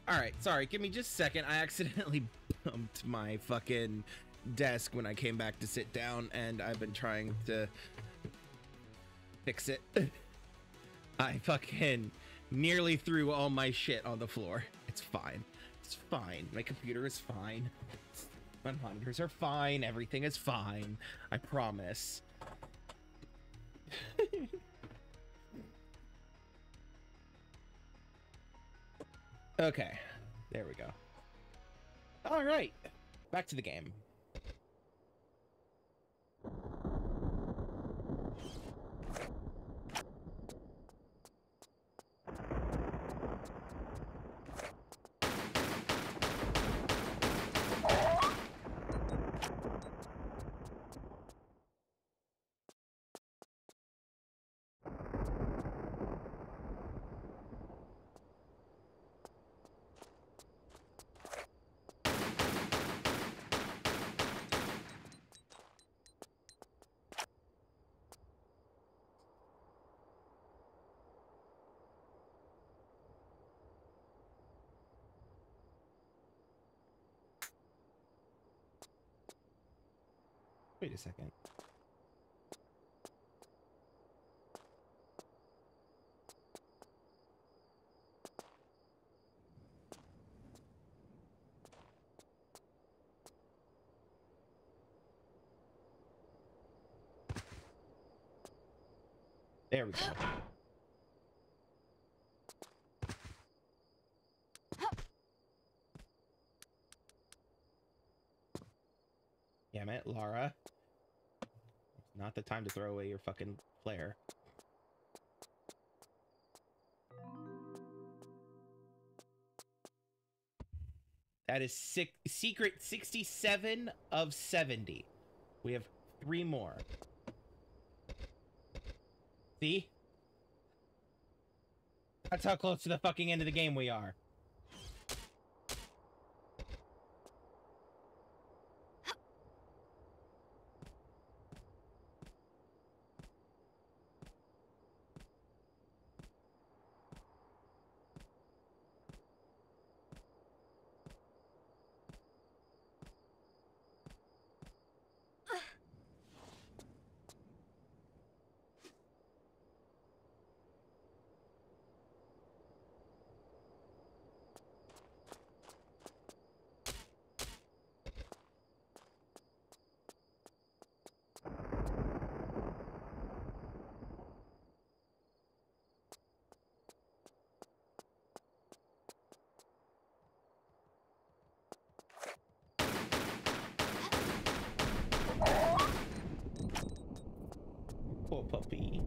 Alright, sorry, give me just a second. I accidentally bumped my fucking desk when I came back to sit down, and I've been trying to fix it. I fucking nearly threw all my shit on the floor. It's fine. It's fine. My computer is fine. My monitors are fine. Everything is fine. I promise. Okay. There we go. All right. Back to the game. Wait a second. There we go. Damn it, Lara. It's not the time to throw away your fucking flare. That is six, secret sixty-seven of seventy. We have three more. See? That's how close to the fucking end of the game we are. Poor puppy.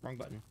Wrong button.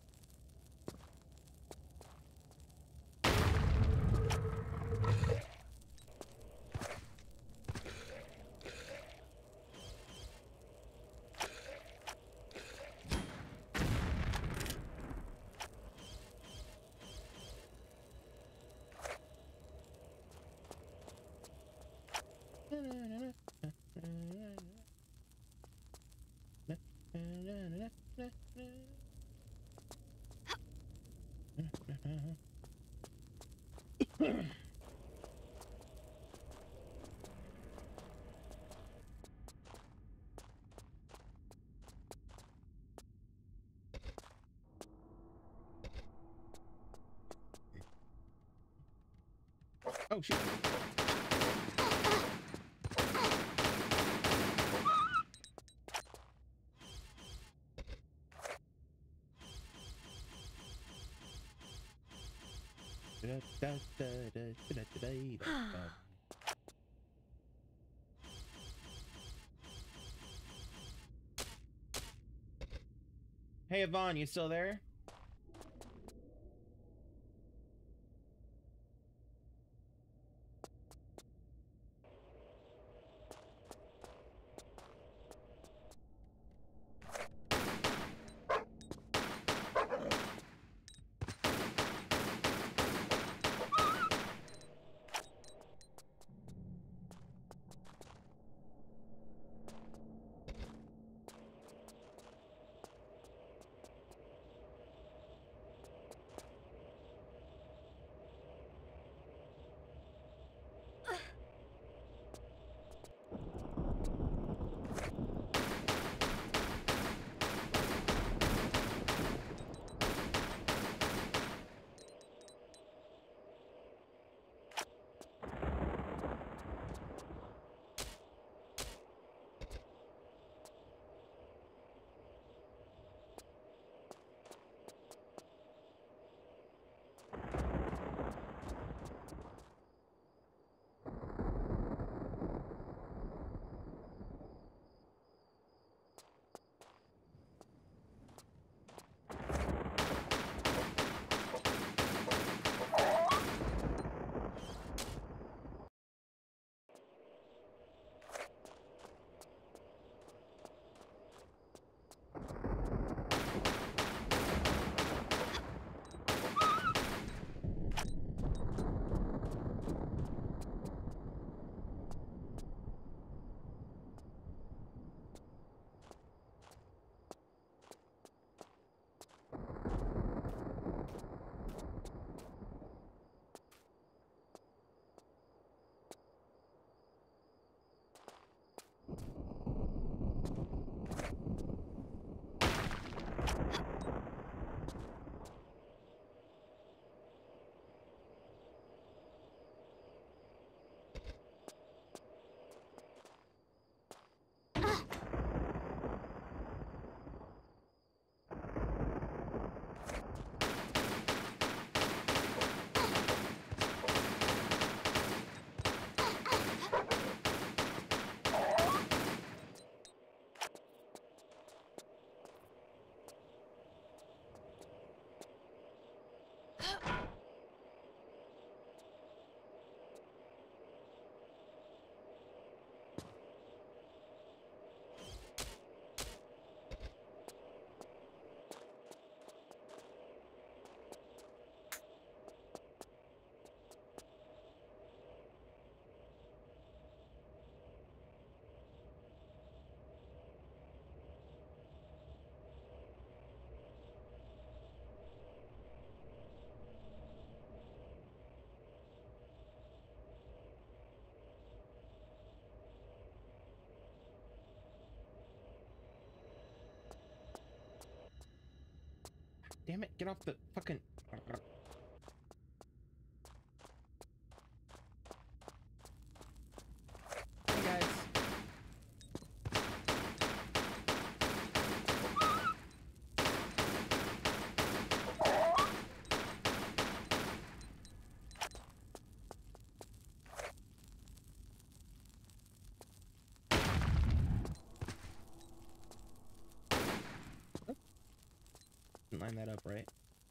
Oh shit. Hey Yvonne, you still there? Damn it, get off the fucking... Hey guys. line that up right.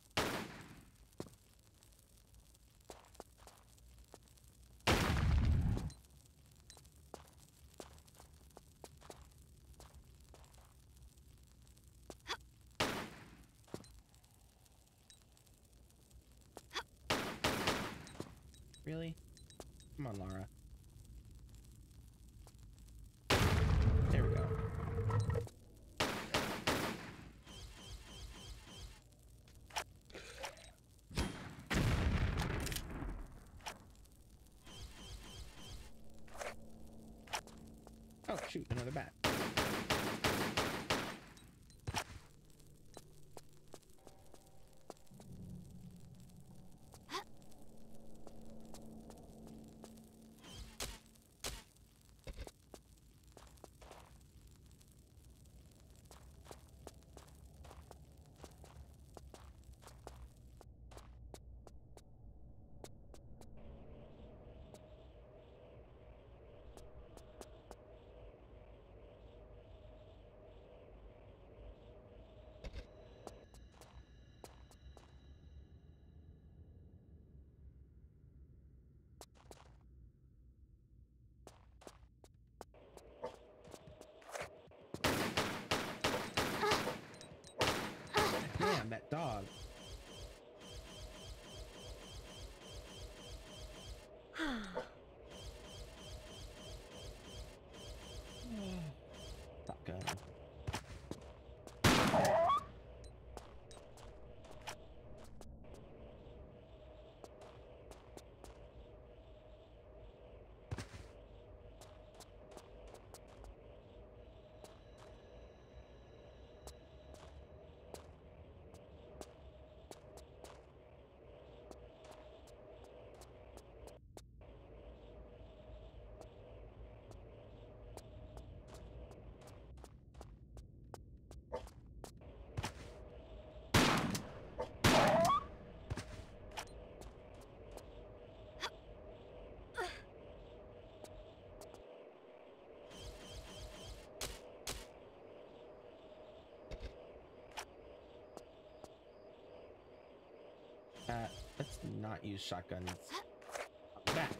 Really? Come on, Lara. There we go. Oh, shoot, another bat. Damn, that dog. Stop gun. Uh, let's not use shotguns. Back.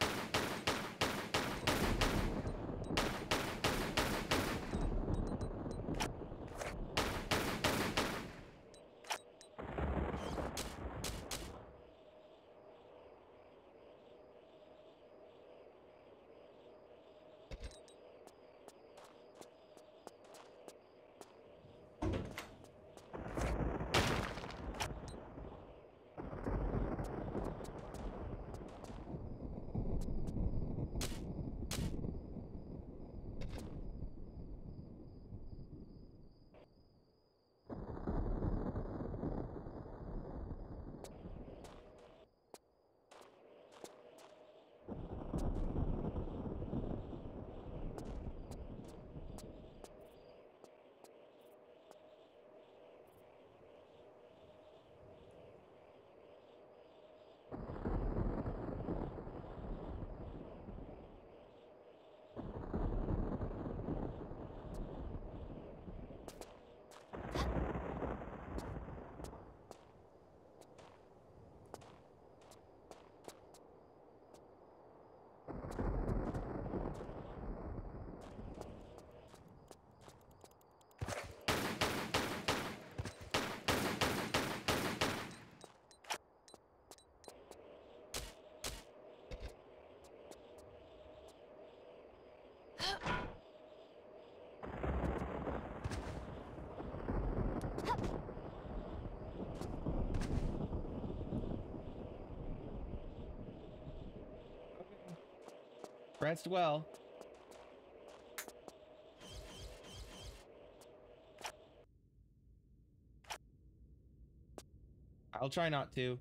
Rest well. I'll try not to.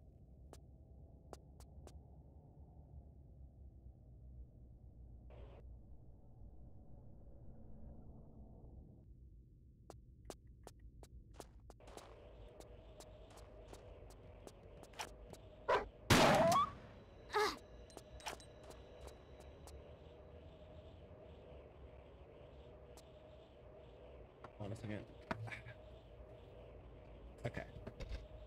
Hold on a second. Okay.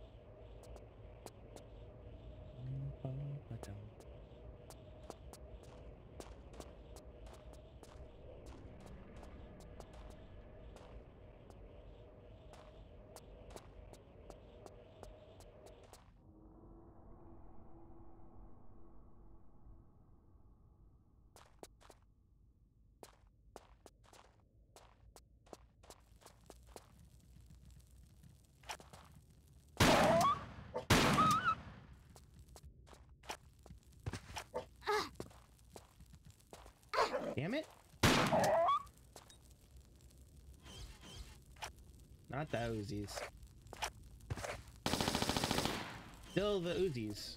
damn it. Not the Uzis. Still the Uzis.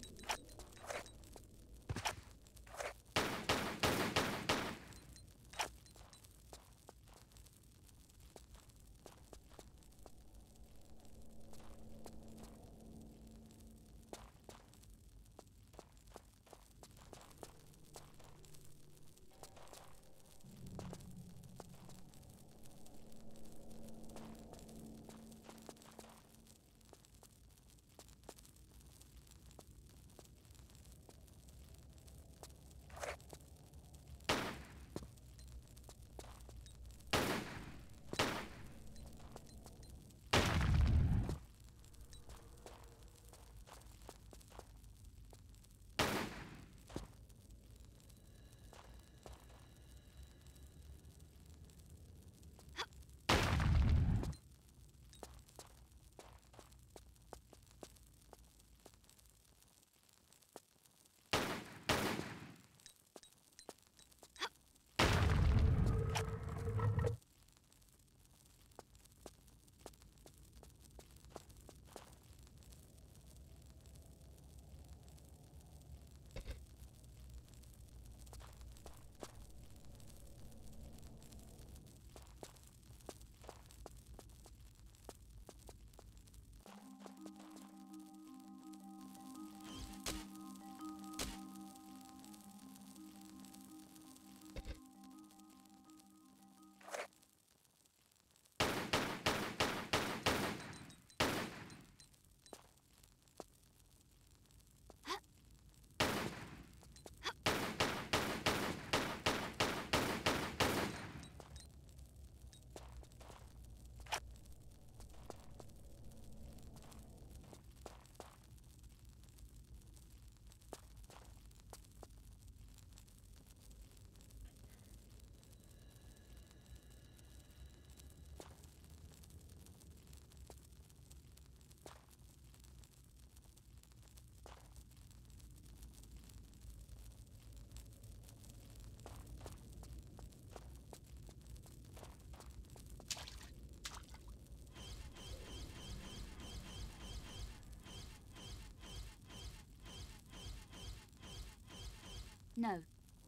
No.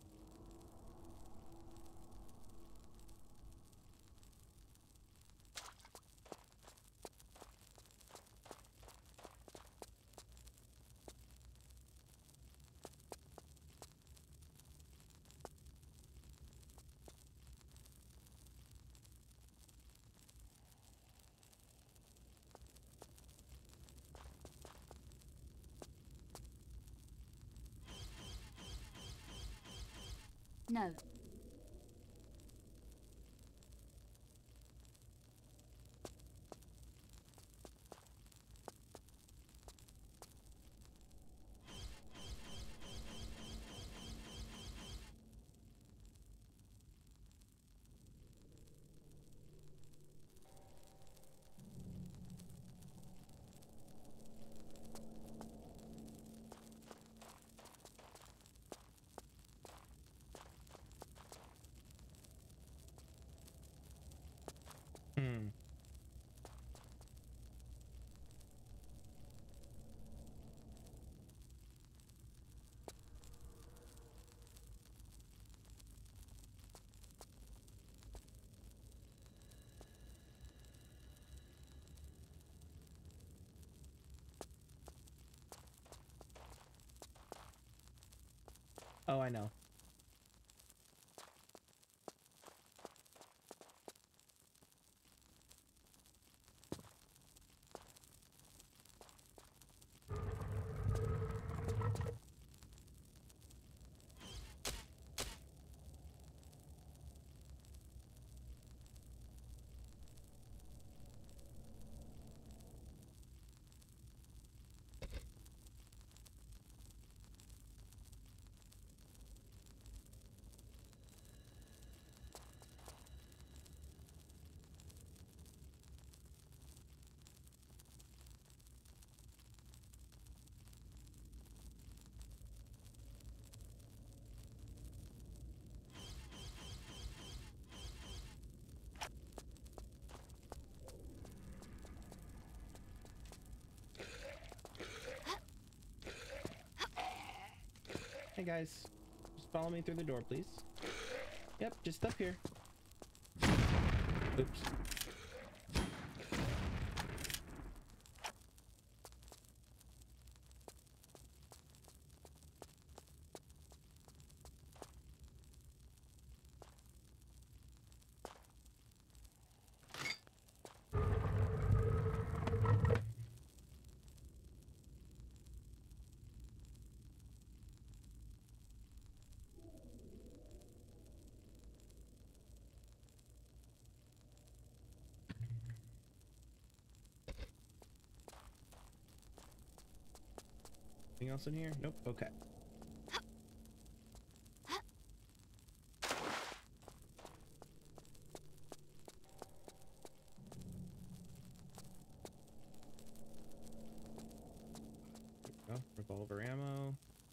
No. Hmm. Oh, I know. Hey guys, just follow me through the door, please. Yep, just up here. Oops. Anything else in here? Nope. Okay. There we go. Revolver ammo.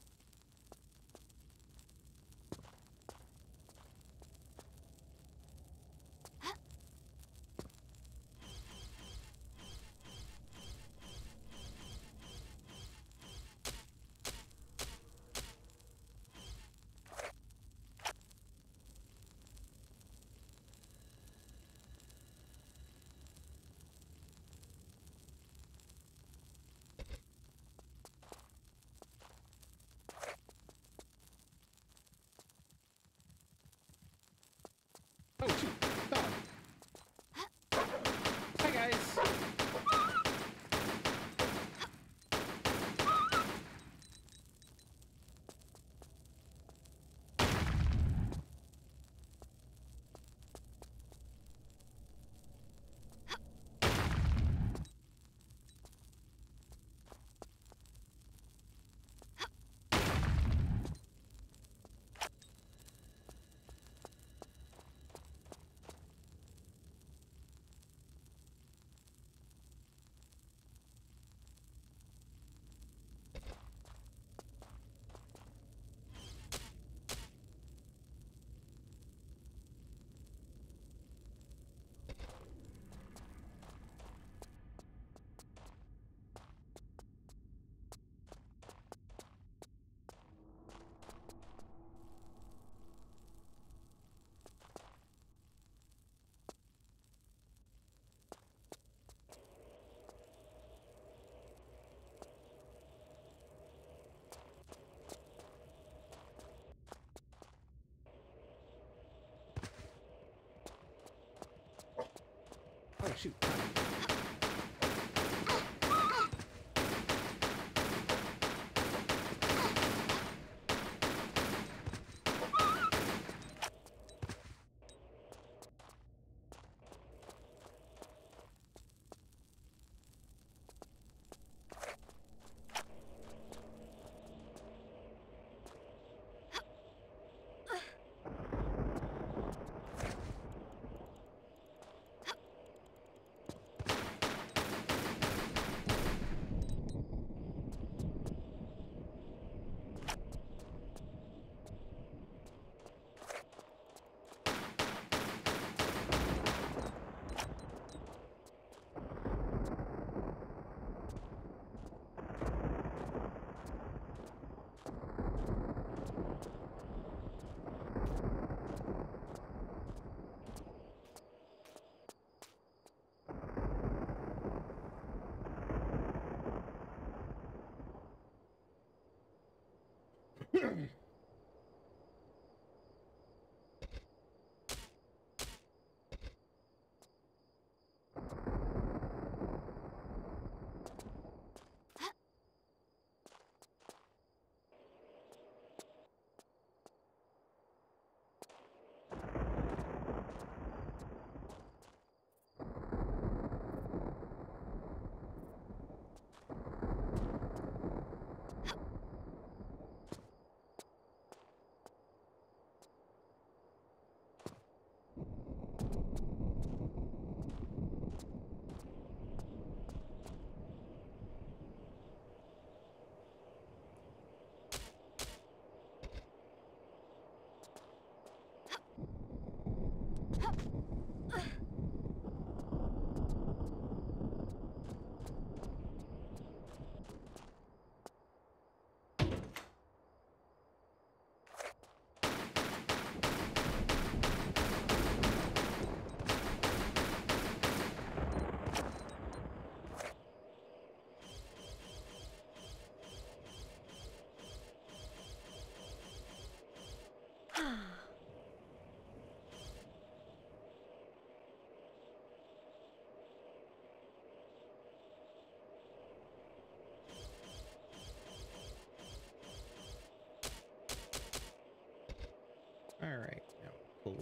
Oh, shoot. Dog. Hi, guys. Oh, shoot.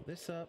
Fill this up.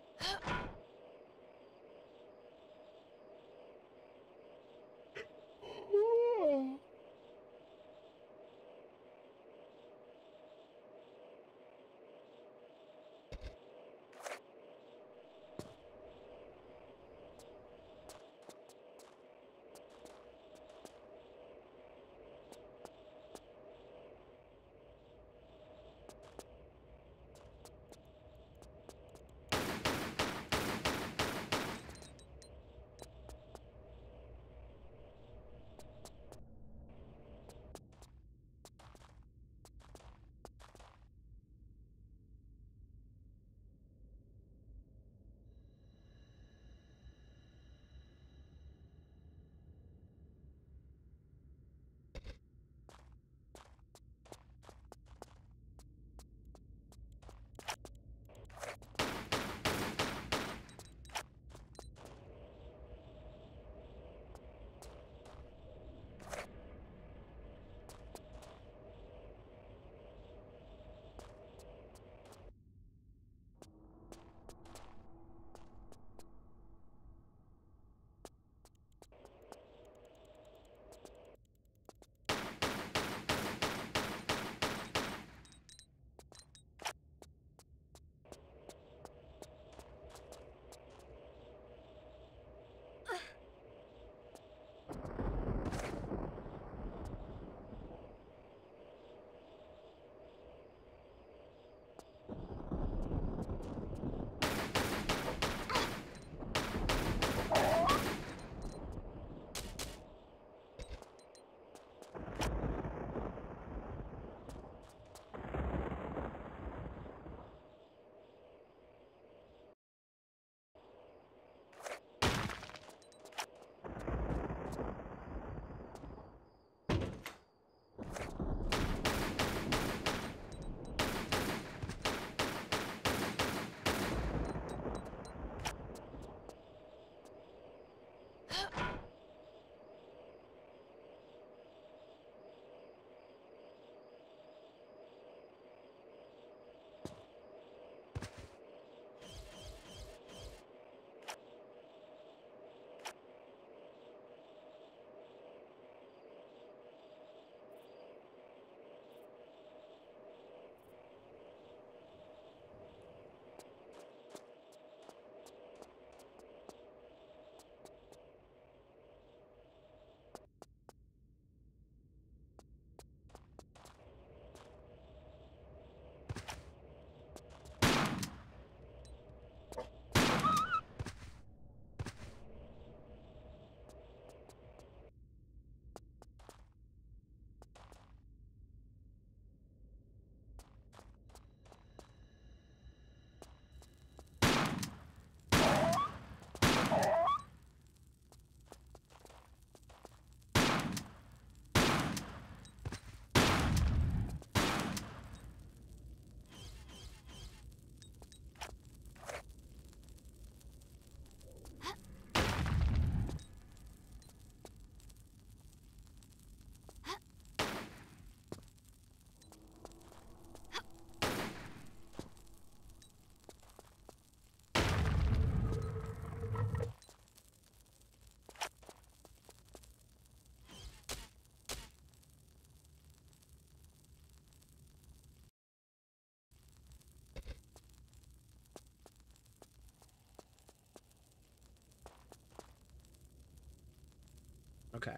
Okay.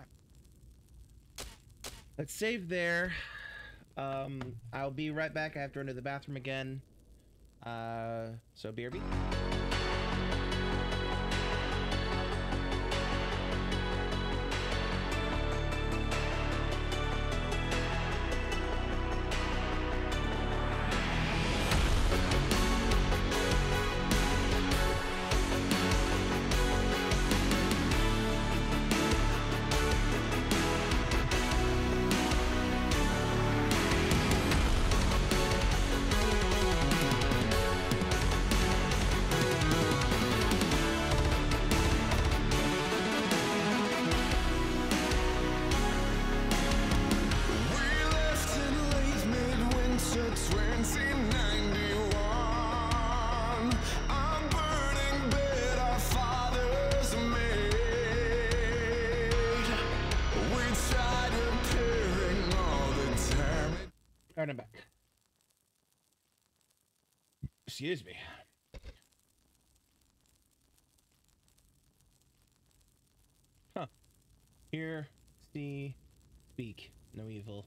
Let's save there. Um, I'll be right back. I have to run to the bathroom again. Uh, so B R B. Alright, I'm back. Excuse me. Huh. Hear, see, speak. No evil.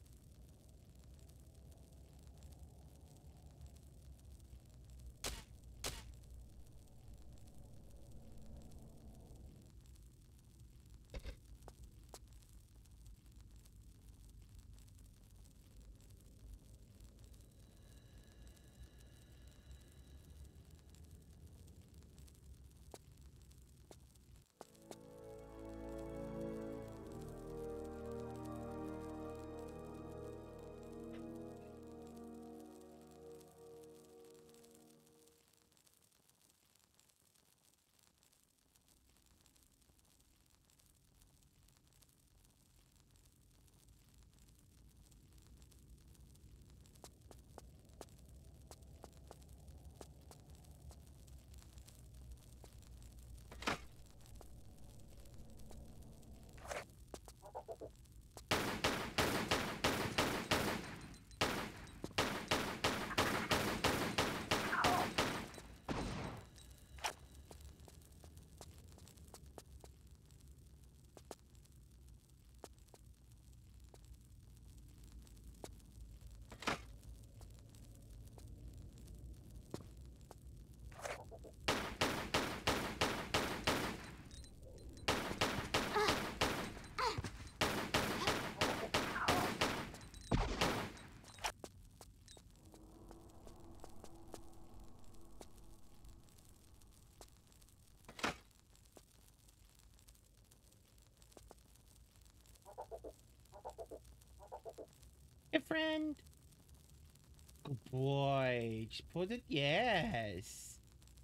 Hey, friend. Good boy. Just put it. Yes.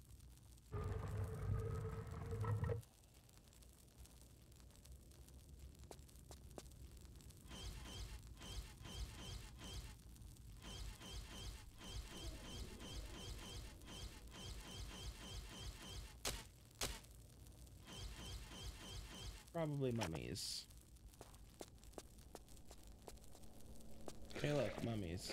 Probably mummies. Hey, look, mummies.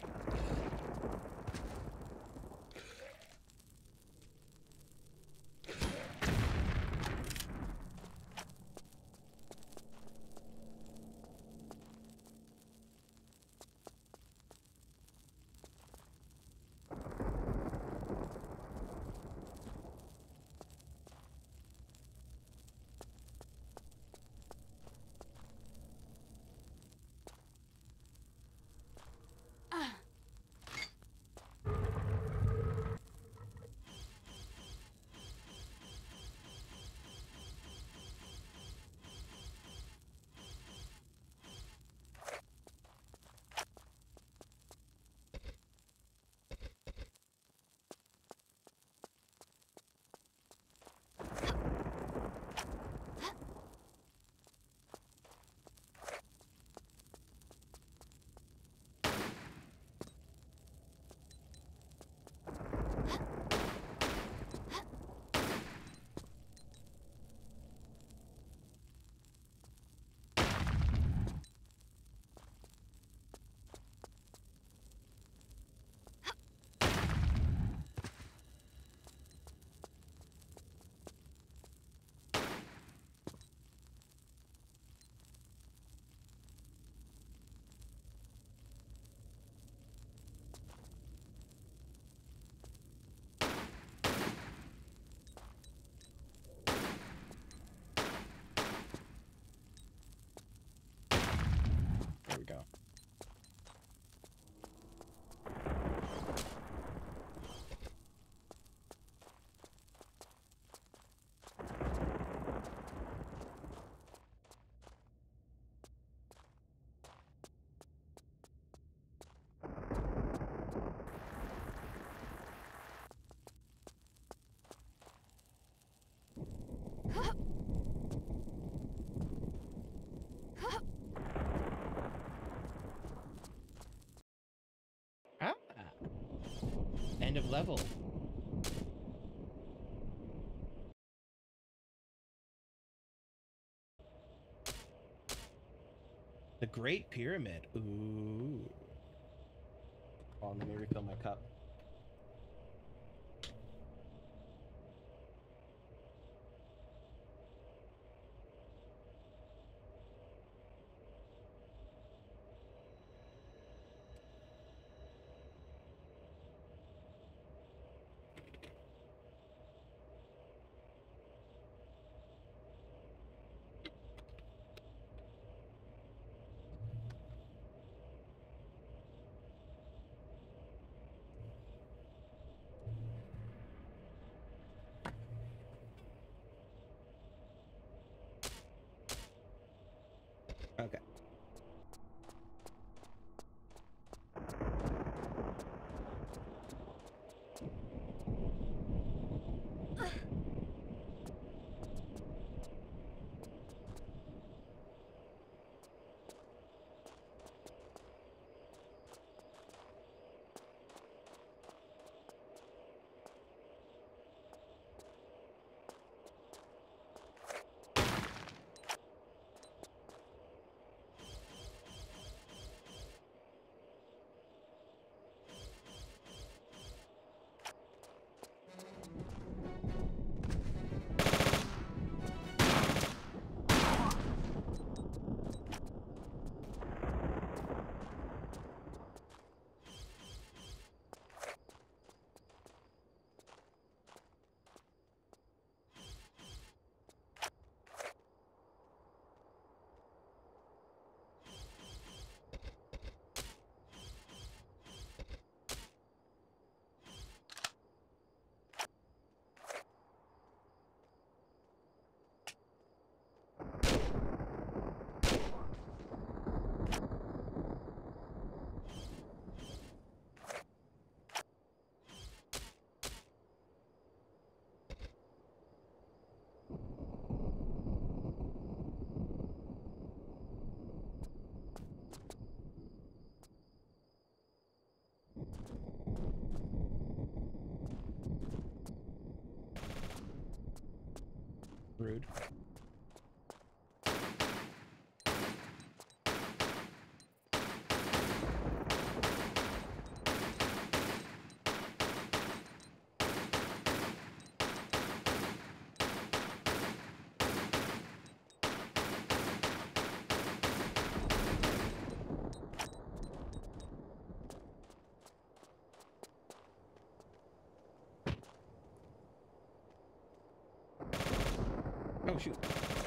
There we go. Ah. End of level. The Great Pyramid. Ooh. on. Let me refill my cup. Okay. Rude. Oh, shoot.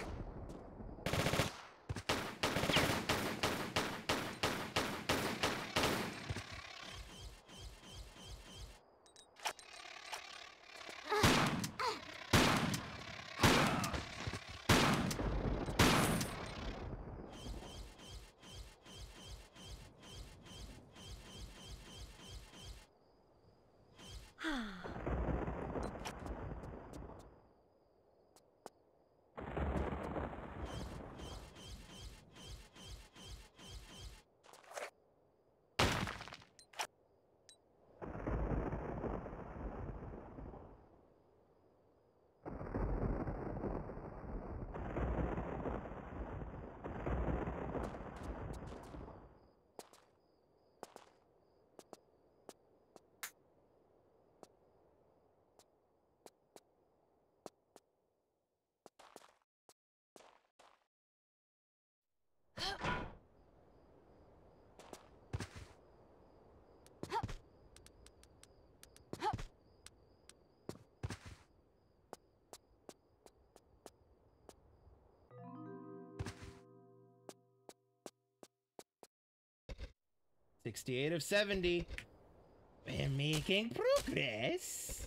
sixty-eight of seventy. We're making progress.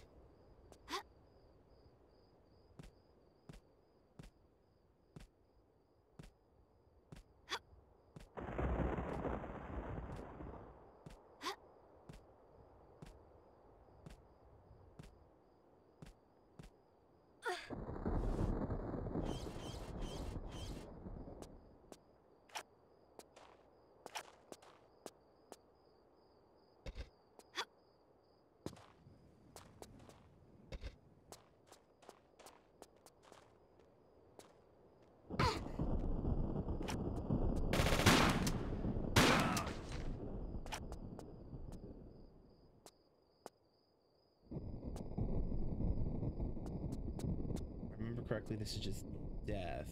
correctly, this is just death.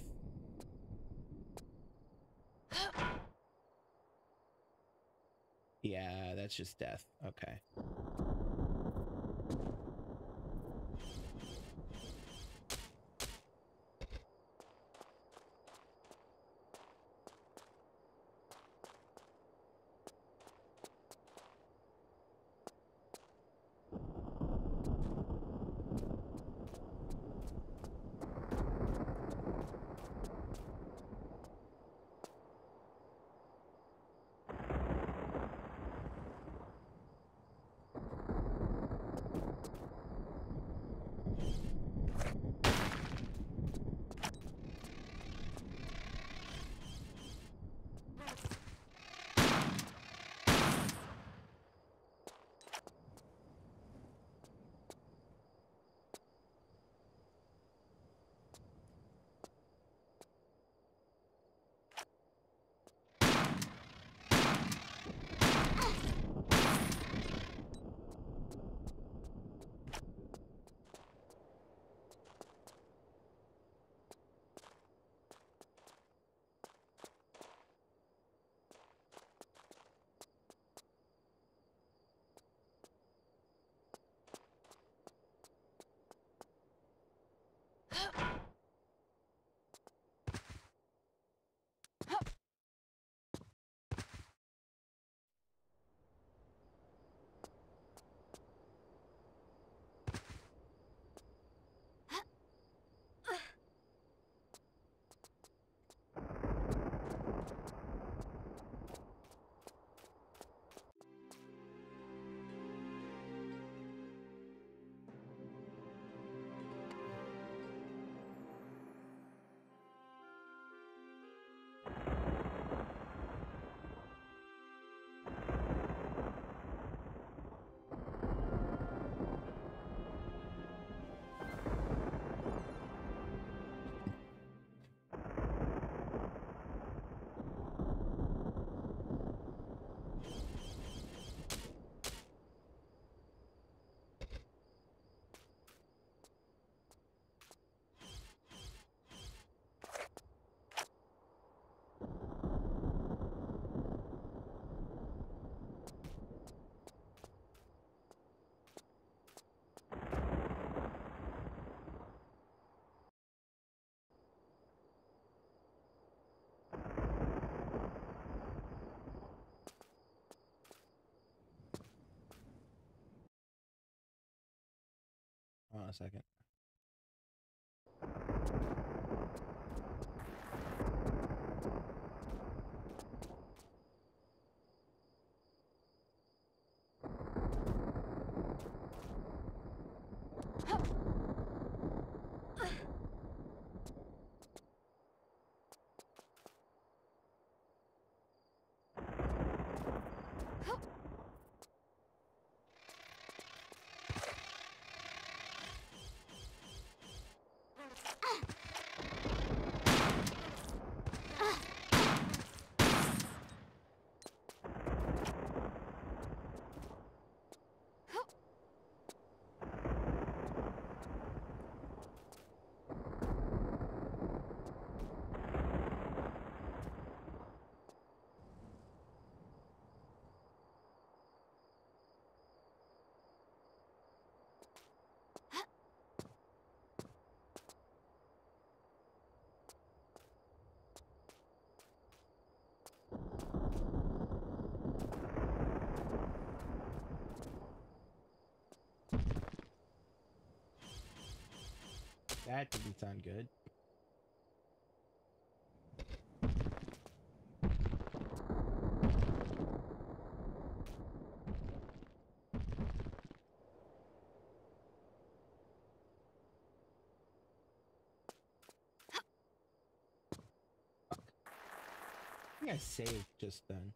Yeah, that's just death. Okay. Hold on a second. That didn't sound good. I think I saved just then.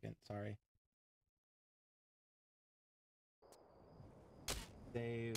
second. Sorry. Save.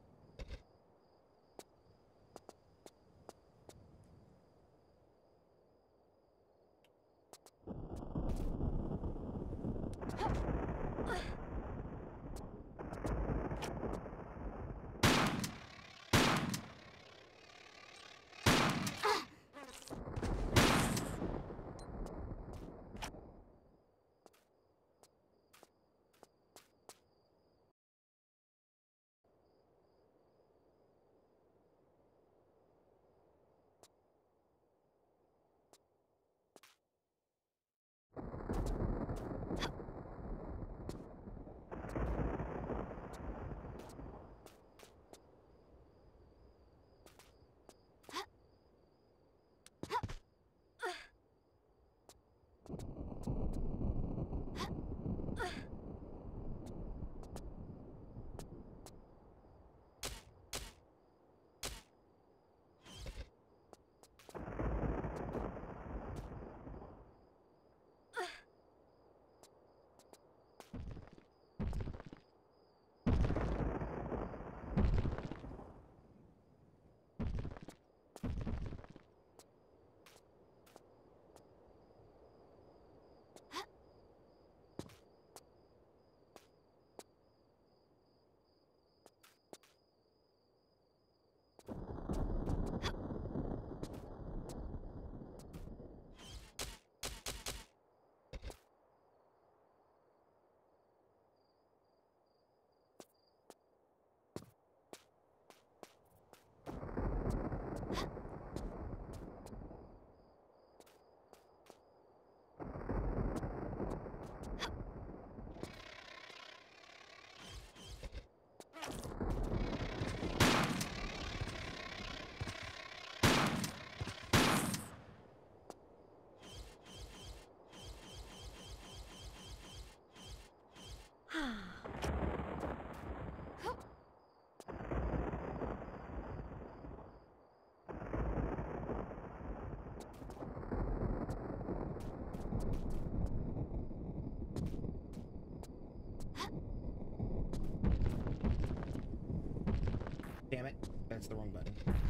Damn it. That's the wrong button.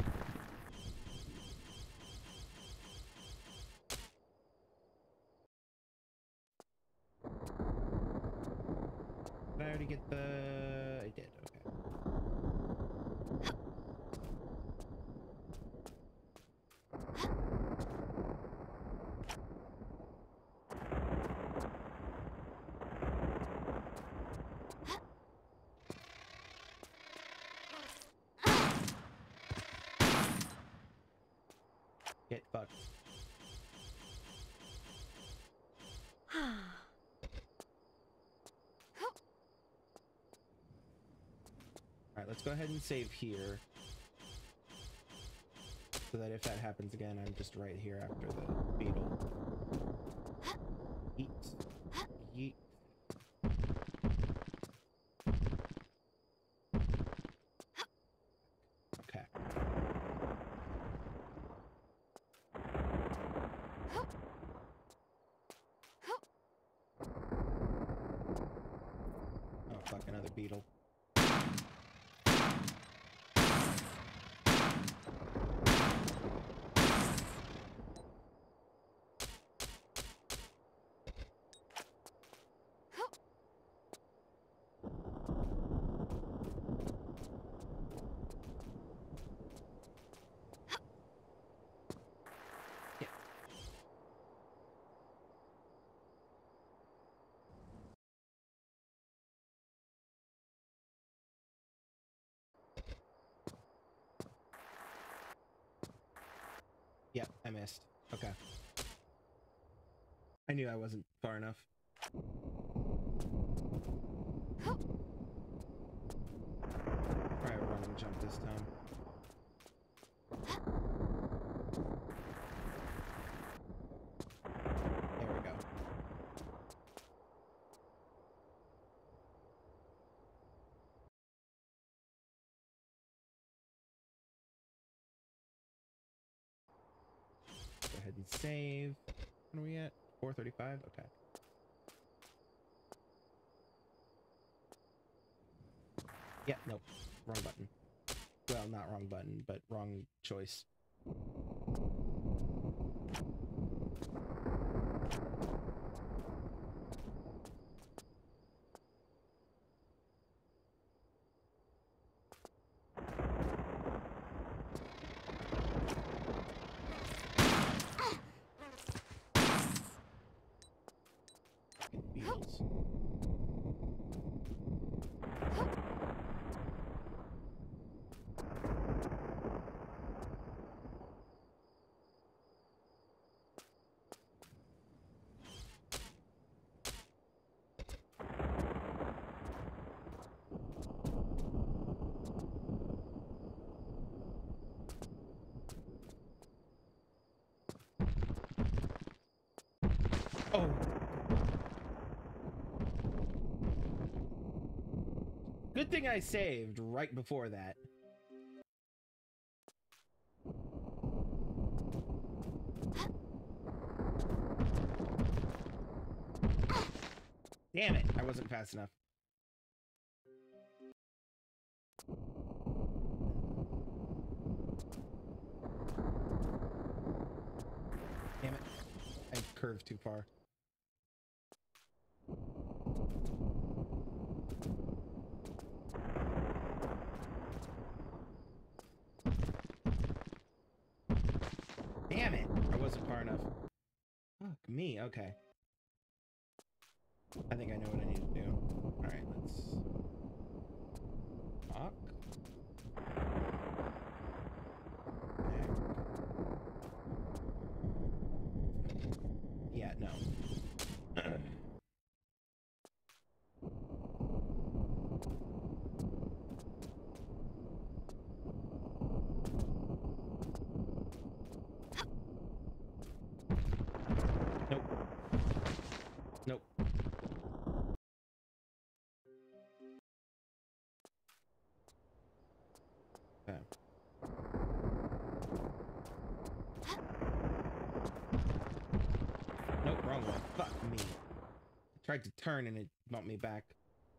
Did I already get the... I did, okay. Get fucked. Alright, let's go ahead and save here. So that if that happens again, I'm just right here after the beetle. Yeet. Yeet. Okay. Oh, fuck, another beetle. Yep, I missed. Okay. I knew I wasn't far enough. Try a running jump this time. There we go. Go ahead and save. What are we at? four thirty-five? Okay. Yeah, nope. Wrong button. Well, not wrong button, but wrong choice. Beetles. Oh. Good thing I saved right before that. Damn it, I wasn't fast enough. Damn it, I curved too far. Damn it, I wasn't far enough. Fuck me, okay. I think I know what I need to do. Alright, let's... Walk. Back. Yeah, no. Nope. Nope. Okay. Nope, wrong one. Fuck me. I tried to turn and it bumped me back.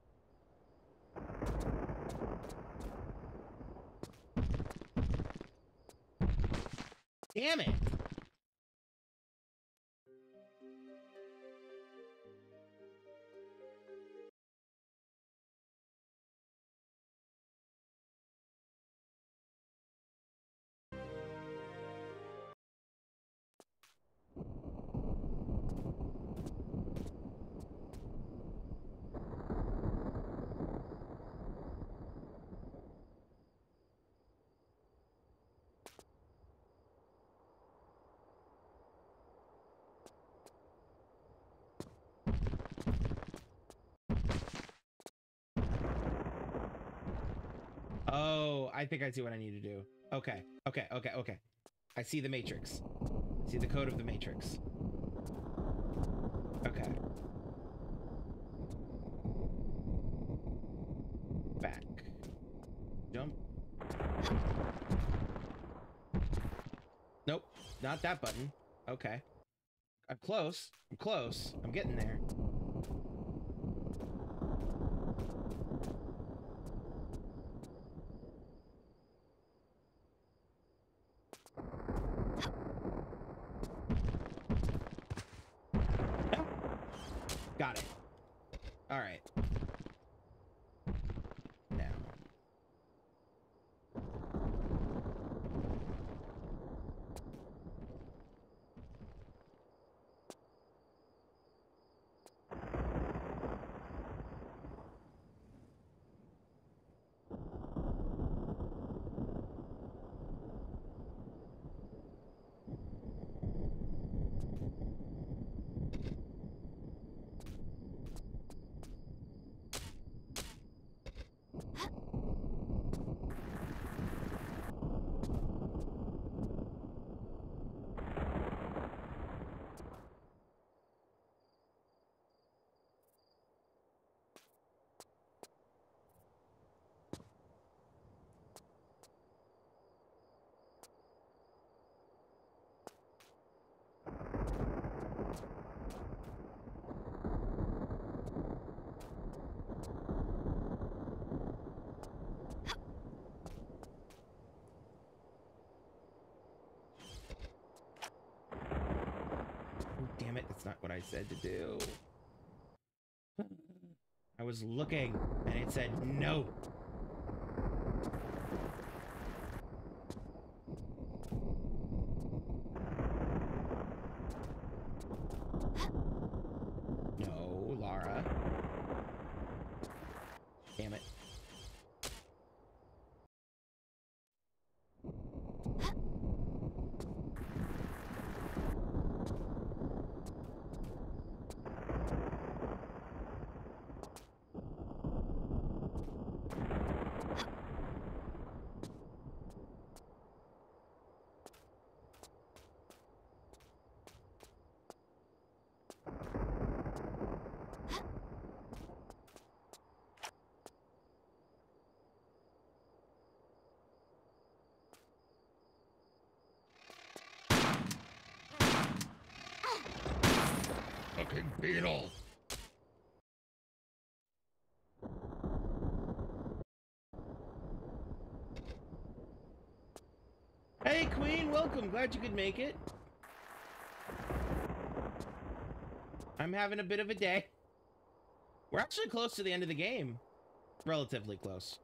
Damn it! Oh, I think I see what I need to do. Okay, okay, okay, okay. I see the matrix. I see the code of the matrix. Okay. Back. Jump. Nope, not that button. Okay. I'm close. I'm close. I'm getting there. Got it. All right. Now. what I said to do. I was looking, and it said no. No, Lara. Damn it. Fucking beetle. Hey, Queen, welcome. Glad you could make it. I'm having a bit of a day. We're actually close to the end of the game. Relatively close.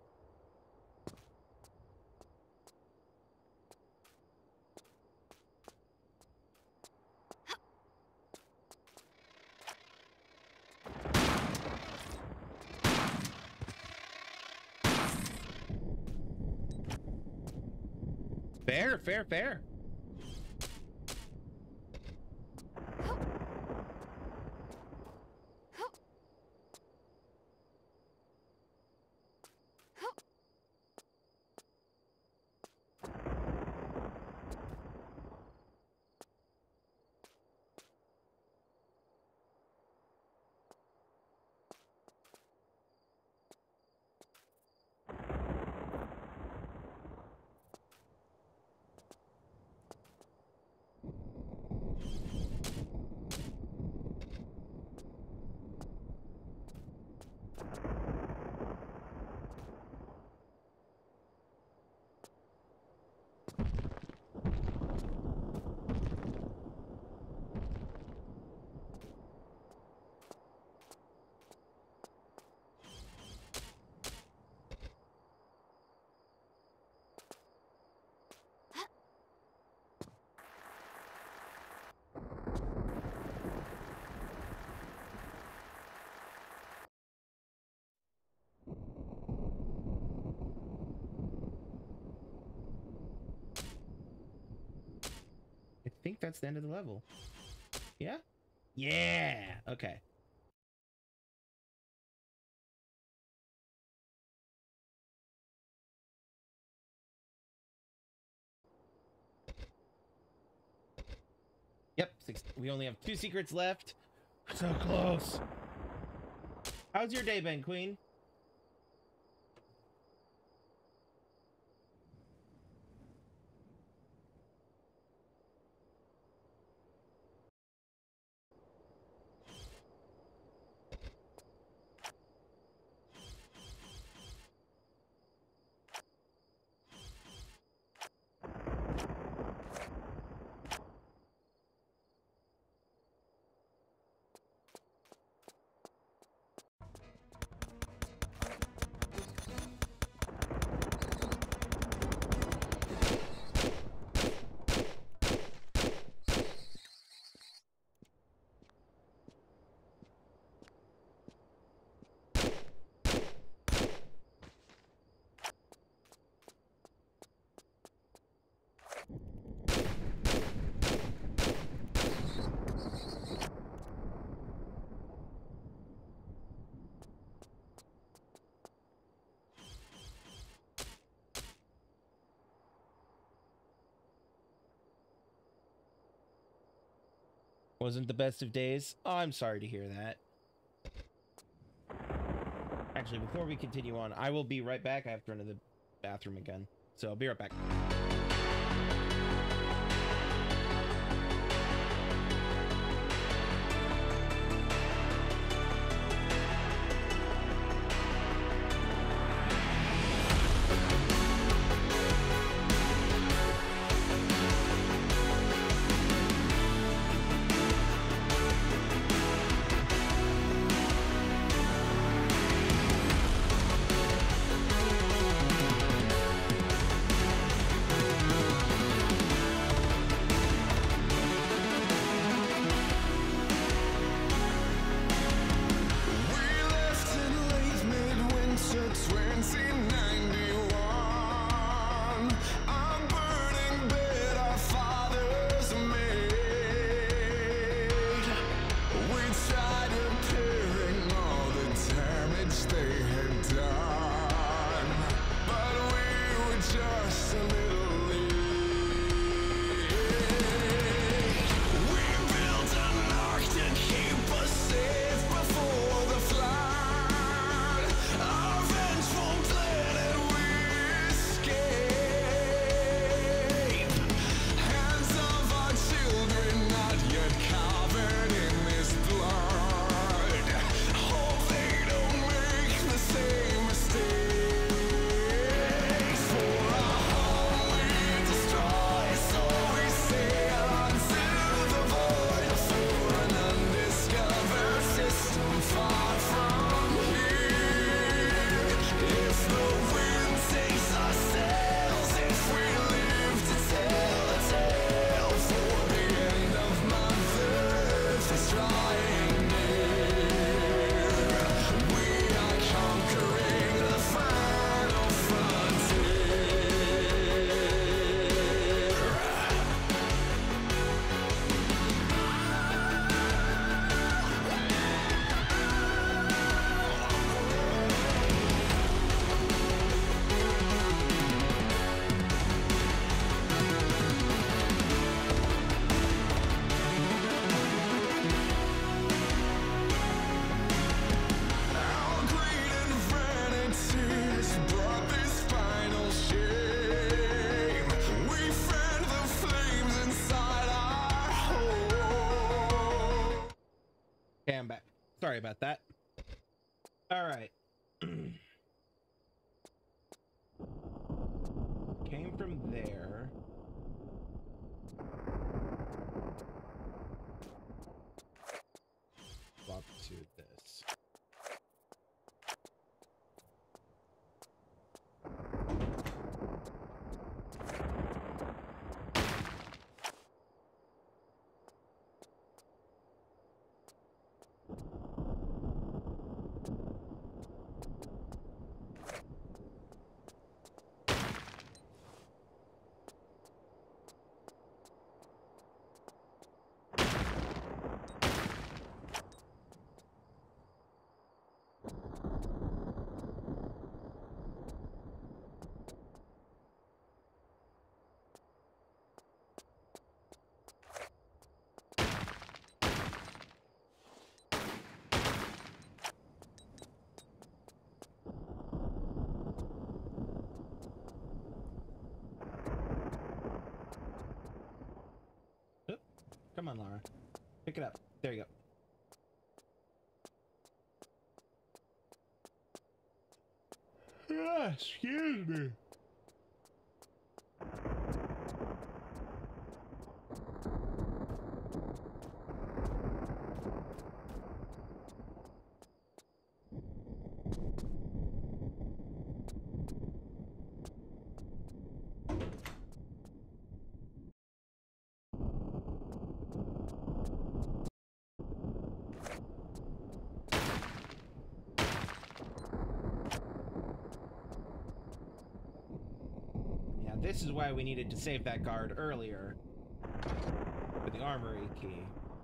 Fair, fair, fair. I think that's the end of the level. Yeah? Yeah! Okay. Yep, six, we only have two secrets left. So close. How's your day been, Queen? Wasn't the best of days? Oh, I'm sorry to hear that. Actually, before we continue on, I will be right back. I have to run to the bathroom again. So I'll be right back. Sorry about that. All right. Came from there. Up to this. Come on, Lara. Pick it up. There you go. Ah, excuse me. This is why we needed to save that guard earlier for the armory key.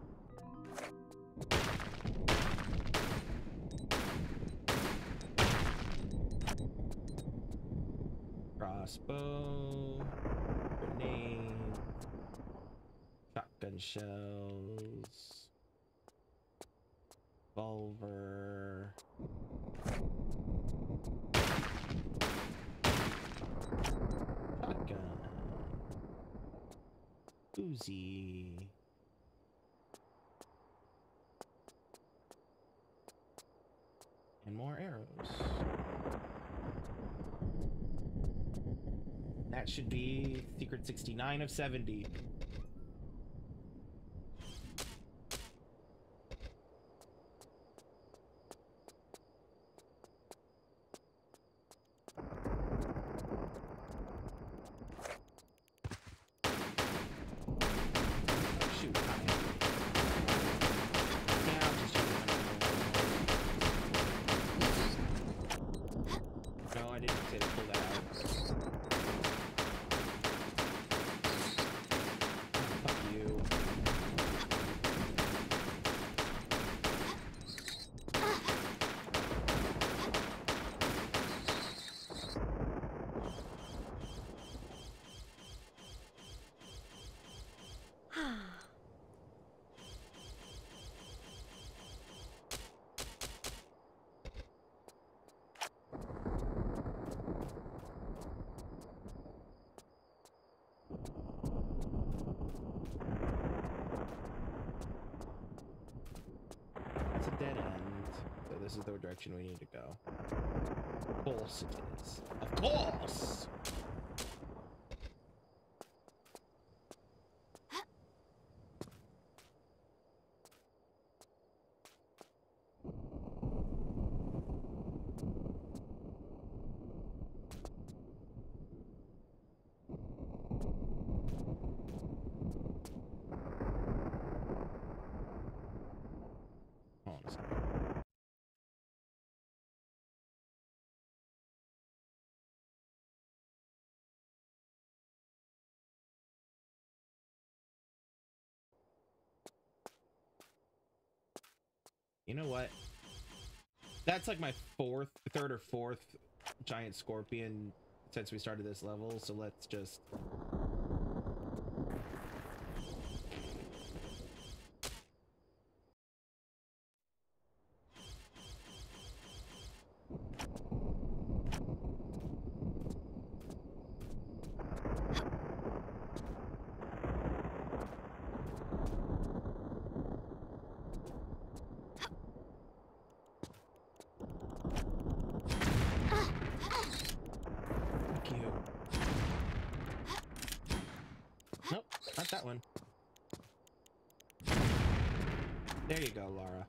Crossbow, grenade, shotgun shells, revolver. Uzi. And more arrows. That should be secret sixty-nine of seventy. Dead end. So this is the direction we need to go. Of course it is. Of course! You know what? That's like my fourth, third or fourth giant scorpion since we started this level, so let's just... That one. There you go, Laura.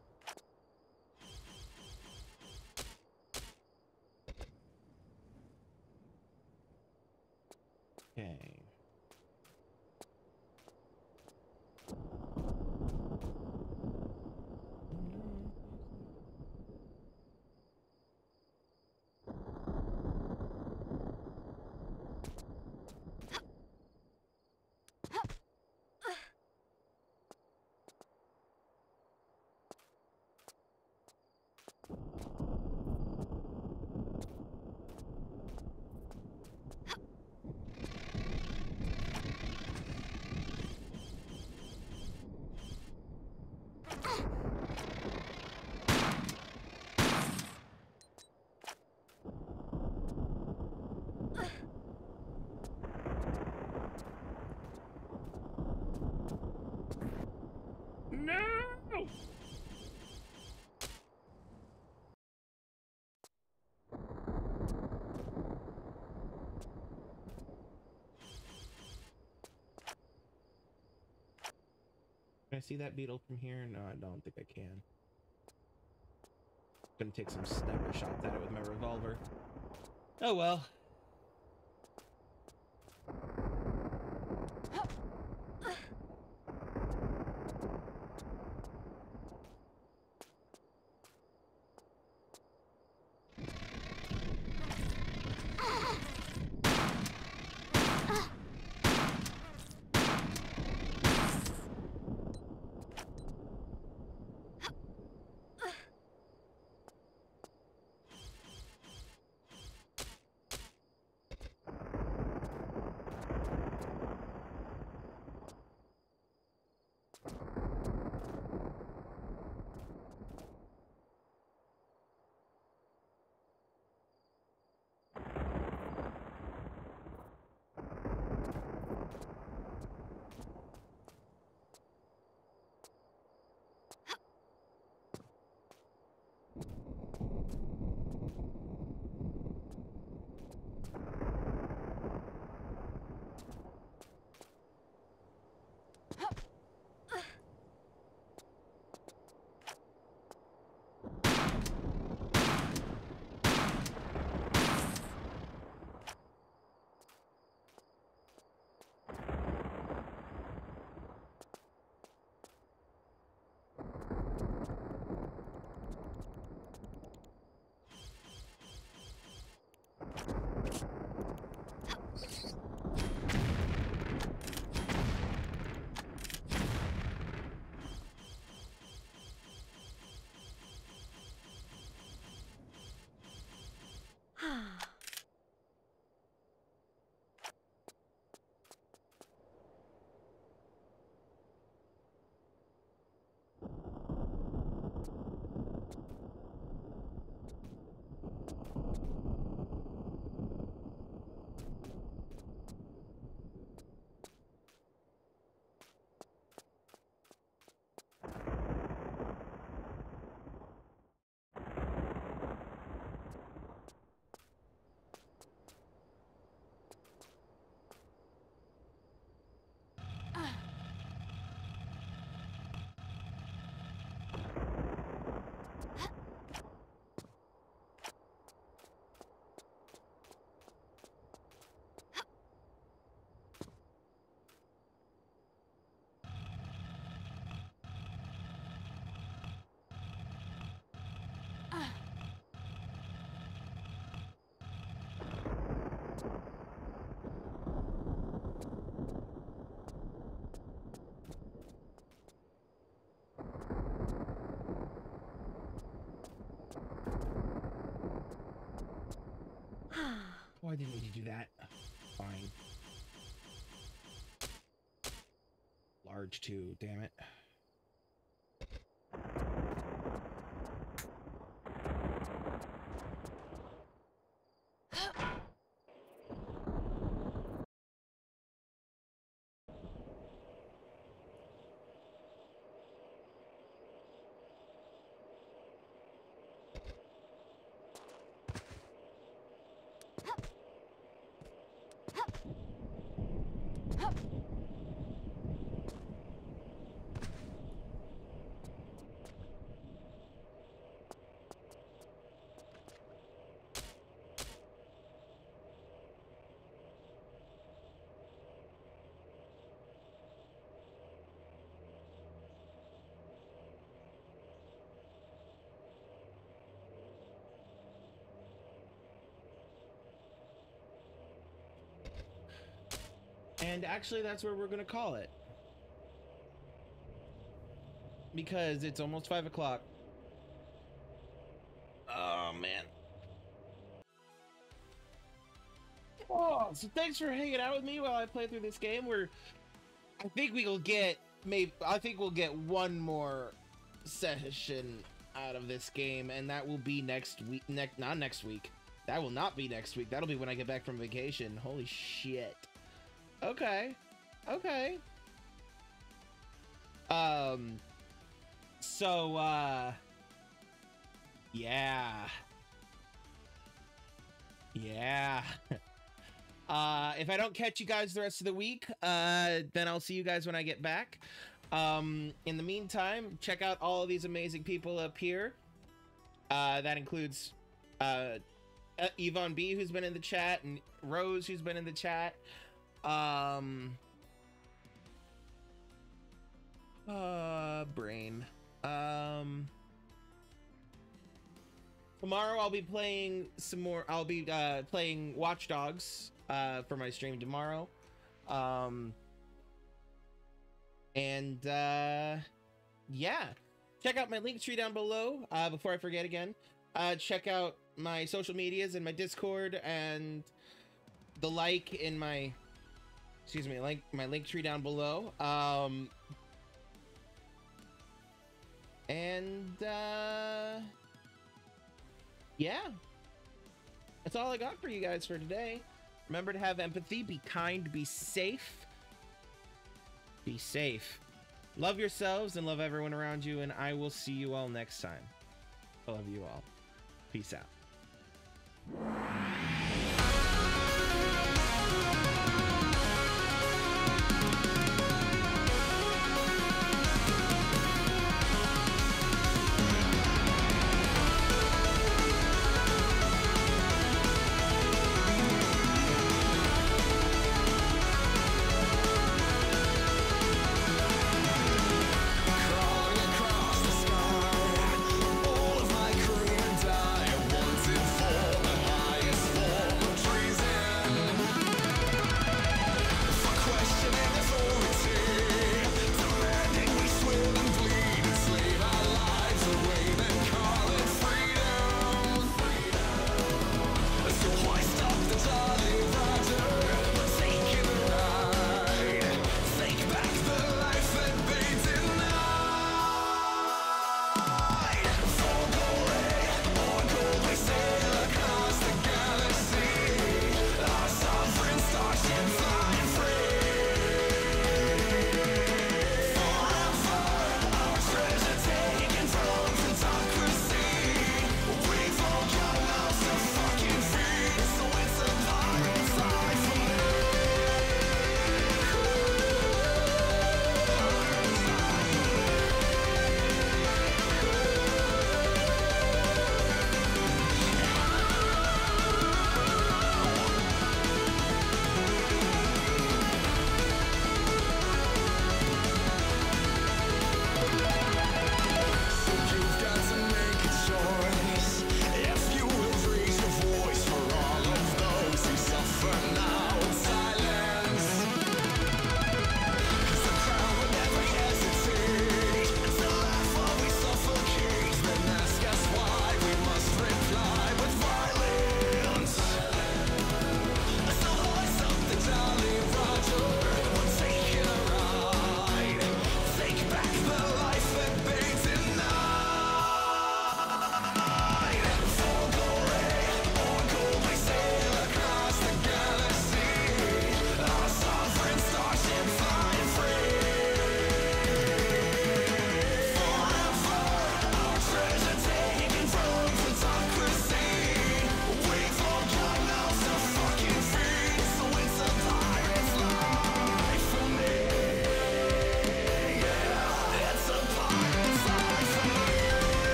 Okay. No! Can I see that beetle from here? No, I don't think I can. Gonna take some sniper shots at it with my revolver. Oh well. Why didn't you do that? Fine. Large too, damn it. And actually, that's where we're gonna call it. Because it's almost five o'clock. Oh, man. Oh, so thanks for hanging out with me while I play through this game. We're, I think we'll get, maybe, I think we'll get one more session out of this game, and that will be next week, next, not next week. That will not be next week. That'll be when I get back from vacation. Holy shit. Okay. Okay. Um, so, uh, yeah. Yeah. uh, if I don't catch you guys the rest of the week, uh, then I'll see you guys when I get back. Um, in the meantime, check out all of these amazing people up here. Uh, that includes, uh, Yvonne B, who's been in the chat, and Rose, who's been in the chat. Um, uh, brain. Um, tomorrow I'll be playing some more. I'll be uh, playing Watch Dogs uh, for my stream tomorrow. Um, and uh, yeah, check out my link tree down below. Uh, before I forget again, uh, check out my social medias and my Discord and the like in my, excuse me, like my link tree down below. Um, and uh, yeah, that's all I got for you guys for today. Remember to have empathy, be kind, be safe. Be safe. Love yourselves and love everyone around you, and I will see you all next time. I love you all. Peace out.